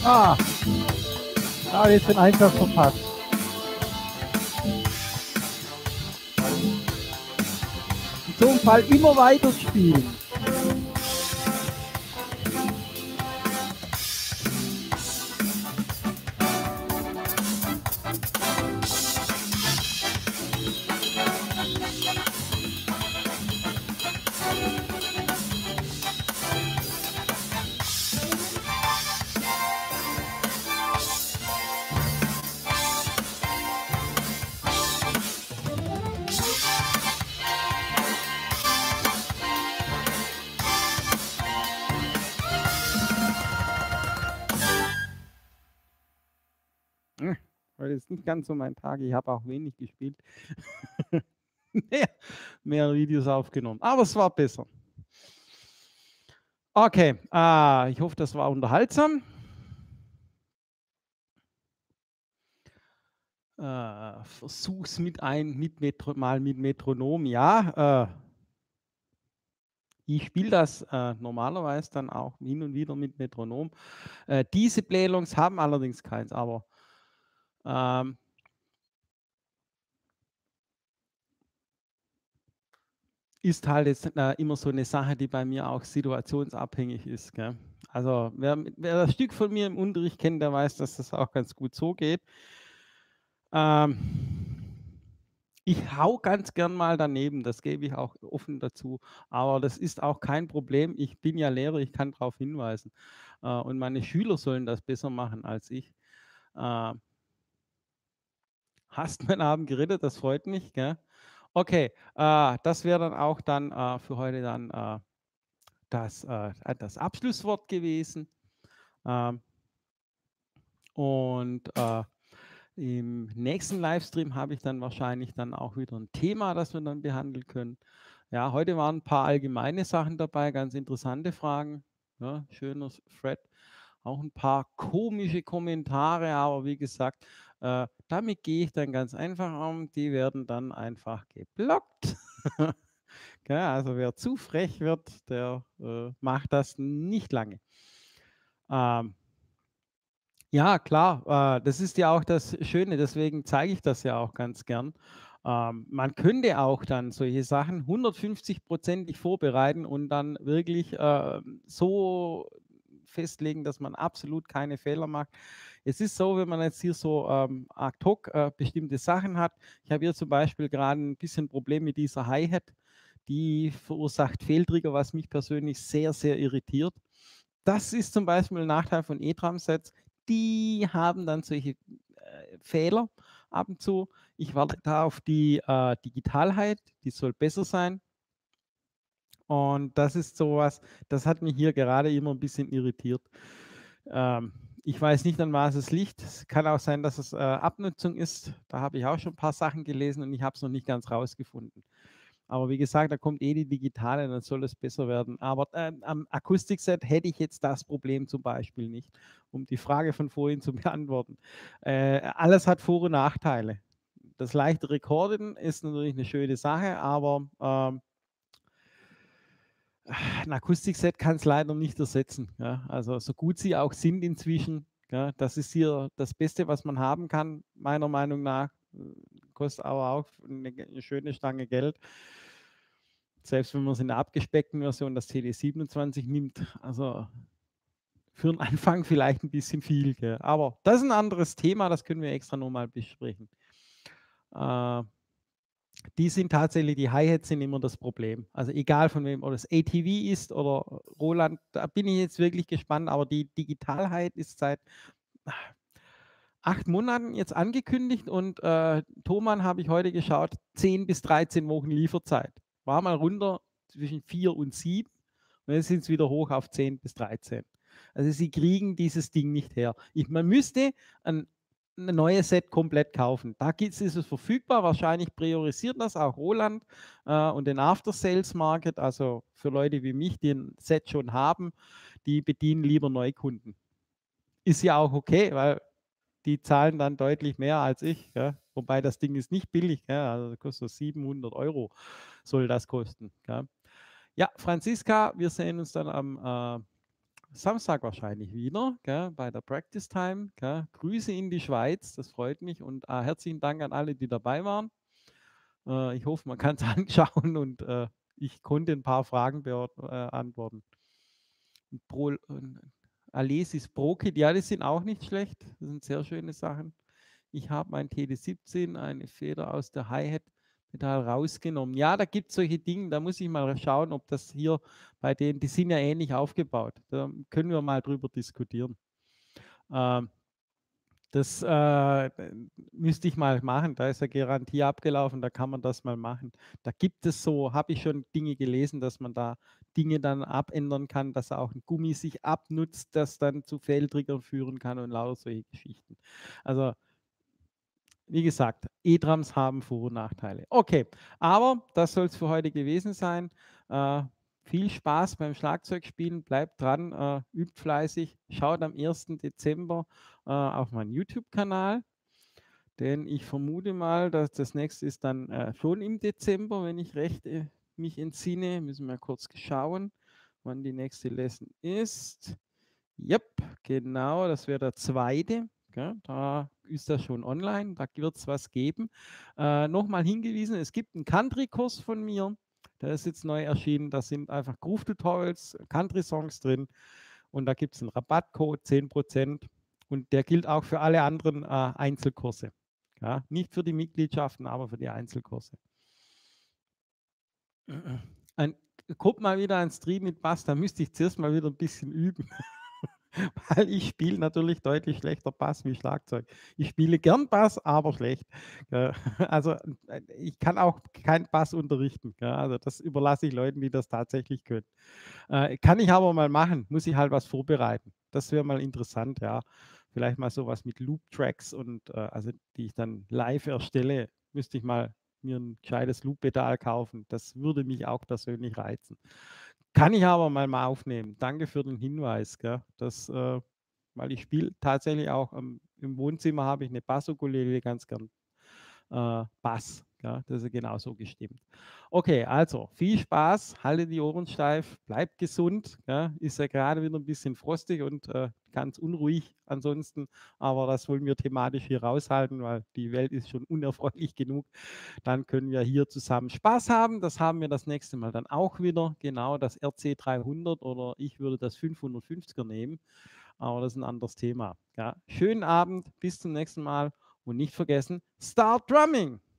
Ah, ah, jetzt den Einsatz verpasst. In so einem Fall immer weiter spielen. Heute ist nicht ganz so mein Tag. Ich habe auch wenig gespielt. mehr, mehr Videos aufgenommen. Aber es war besser. Okay, äh, ich hoffe, das war unterhaltsam. Äh, versuch's mit ein, mit Metro, mal mit Metronom. Ja, äh, ich spiele das äh, normalerweise dann auch hin und wieder mit Metronom. Äh, diese Playlongs haben allerdings keins, aber ähm, ist halt jetzt äh, immer so eine Sache, die bei mir auch situationsabhängig ist. Gell? Also wer, wer das Stück von mir im Unterricht kennt, der weiß, dass das auch ganz gut so geht. Ähm, ich hau ganz gern mal daneben, das gebe ich auch offen dazu. Aber das ist auch kein Problem. Ich bin ja Lehrer, ich kann darauf hinweisen. Äh, und meine Schüler sollen das besser machen als ich. Äh, hast meinen Abend gerettet, das freut mich. Gell? Okay, äh, das wäre dann auch dann äh, für heute dann äh, das, äh, das Abschlusswort gewesen. Ähm, und äh, im nächsten Livestream habe ich dann wahrscheinlich dann auch wieder ein Thema, das wir dann behandeln können. Ja, heute waren ein paar allgemeine Sachen dabei, ganz interessante Fragen. Ja, schöner Thread. Auch ein paar komische Kommentare, aber wie gesagt, äh, damit gehe ich dann ganz einfach um. Die werden dann einfach geblockt. Ja, also wer zu frech wird, der äh, macht das nicht lange. Ähm, ja, klar, äh, das ist ja auch das Schöne, deswegen zeige ich das ja auch ganz gern. Ähm, man könnte auch dann solche Sachen hundertfünfzig-prozentig vorbereiten und dann wirklich äh, so festlegen, dass man absolut keine Fehler macht. Es ist so, wenn man jetzt hier so ähm, ad hoc äh, bestimmte Sachen hat. Ich habe hier zum Beispiel gerade ein bisschen Problem mit dieser Hi-Hat. Die verursacht Fehltrigger, was mich persönlich sehr, sehr irritiert. Das ist zum Beispiel ein Nachteil von E-Drum-Sets. Die haben dann solche äh, Fehler ab und zu. Ich warte da auf die äh, Digitalheit, die soll besser sein. Und das ist sowas, das hat mich hier gerade immer ein bisschen irritiert. Ähm, ich weiß nicht, an was es liegt. Es kann auch sein, dass es äh, Abnutzung ist. Da habe ich auch schon ein paar Sachen gelesen und ich habe es noch nicht ganz rausgefunden. Aber wie gesagt, da kommt eh die digitale, dann soll es besser werden. Aber äh, am Akustikset hätte ich jetzt das Problem zum Beispiel nicht, um die Frage von vorhin zu beantworten. Äh, alles hat Vor- und Nachteile. Das leichte Rekorden ist natürlich eine schöne Sache, aber ähm, ein Akustikset kann es leider nicht ersetzen. Ja? Also so gut sie auch sind inzwischen, ja, das ist hier das Beste, was man haben kann, meiner Meinung nach. Kostet aber auch eine, eine schöne Stange Geld. Selbst wenn man es in der abgespeckten Version, das T D siebenundzwanzig nimmt, also für den Anfang vielleicht ein bisschen viel. Gell? Aber das ist ein anderes Thema, das können wir extra nochmal besprechen. Äh, die sind tatsächlich, die Hi-Hats sind immer das Problem. Also egal von wem, ob es A T V ist oder Roland, da bin ich jetzt wirklich gespannt, aber die Digital-Hi-Hat ist seit acht Monaten jetzt angekündigt und äh, Thomann habe ich heute geschaut, zehn bis dreizehn Wochen Lieferzeit. War mal runter zwischen vier und sieben und jetzt sind es wieder hoch auf zehn bis dreizehn. Also sie kriegen dieses Ding nicht her. Ich, man müsste ein, ein neues Set komplett kaufen. Da ist es verfügbar, wahrscheinlich priorisiert das auch Roland äh, und den After-Sales-Market, also für Leute wie mich, die ein Set schon haben, die bedienen lieber Neukunden. Ist ja auch okay, weil die zahlen dann deutlich mehr als ich. Ja? Wobei das Ding ist nicht billig. Ja? Also das kostet so siebenhundert Euro soll das kosten. Ja, ja, Franziska, wir sehen uns dann am, äh, Samstag wahrscheinlich wieder, gell, bei der Practice Time, gell. Grüße in die Schweiz, das freut mich und, äh, herzlichen Dank an alle, die dabei waren. Äh, ich hoffe, man kann's anschauen und, äh, ich konnte 'n paar Fragen beort äh, antworten. Prol und Alesis Pro-Kit, ja, die sind auch nicht schlecht. Das sind sehr schöne Sachen. Ich habe mein T D siebzehn, eine Feder aus der Hi-Hat-Pedal rausgenommen. Ja, da gibt's solche Dinge, da muss ich mal schauen, ob das hier bei denen die sind ja ähnlich aufgebaut. Da können wir mal drüber diskutieren. Ähm, das, äh, müsste ich mal machen. Da ist ja Garantie abgelaufen, da kann man das mal machen. Da gibt es so habe ich schon Dinge gelesen, dass man da Dinge dann abändern kann, dass auch 'n Gummi sich abnutzt, das dann zu Fehltriggern führen kann und lauter solche Geschichten. Also wie gesagt, E-Drums haben Vor und Nachteile. Okay, aber das soll's für heute gewesen sein. Äh, viel Spaß beim Schlagzeugspielen, bleibt dran, äh, übt fleißig, schaut am ersten Dezember, äh, auf meinen YouTube-Kanal, denn ich vermute mal, dass das nächste ist dann, äh, schon im Dezember, wenn ich recht, äh, mich entsinne. Müssen wir kurz schauen, wann die nächste Lesson ist. Jep, genau, das wäre der zweite, gell? Da ist das schon online, da wird's was geben. Äh, noch mal hingewiesen, es gibt 'n Country-Kurs von mir, der ist jetzt neu erschienen. Da sind einfach Groove-Tutorials, Country-Songs drin und da gibt's 'n Rabattcode, zehn Prozent und der gilt auch für alle anderen, äh, Einzelkurse, ja? Nicht für die Mitgliedschaften, aber für die Einzelkurse. Ein kommt mal wieder ein Stream mit Bass, da müsste ich zuerst mal wieder 'n bisschen üben, weil ich spiele natürlich deutlich schlechter Bass wie Schlagzeug. Ich spiele gern Bass, aber schlecht, gell? Also, äh, ich kann auch keinen Bass unterrichten, gell? Also, das überlasse ich Leuten, die das tatsächlich können. Äh, kann ich aber mal machen, muss ich halt was vorbereiten. Das wäre mal interessant, ja. Vielleicht mal so was mit Loop-Tracks und, äh also, die ich dann live erstelle, müsste ich mal mir 'n gescheites Loop-Pedal kaufen. Das würde mich auch persönlich reizen. Kann ich aber mal mal aufnehmen. Danke für den Hinweis, gell? Das, äh weil ich spiele tatsächlich auch, ähm im Wohnzimmer habe ich 'ne Bass-Ukulele ganz gern, äh, Bass, gell? Das ist ja genauso gestimmt. Okay, also viel Spaß, haltet die Ohren steif, bleibt gesund, gell? Ist ja grade wieder 'n bisschen frostig und, äh, ganz unruhig ansonsten, aber das wollen wir thematisch hier raushalten, weil die Welt ist schon unerfreulich genug. Dann können wir hier zusammen Spaß haben. Das haben wir das nächste Mal dann auch wieder, genau, das R C dreihundert oder ich würde das fünfhundertfünfziger nehmen, aber das ist 'n anderes Thema, ja? Schönen Abend, bis zum nächsten Mal und nicht vergessen, start drumming!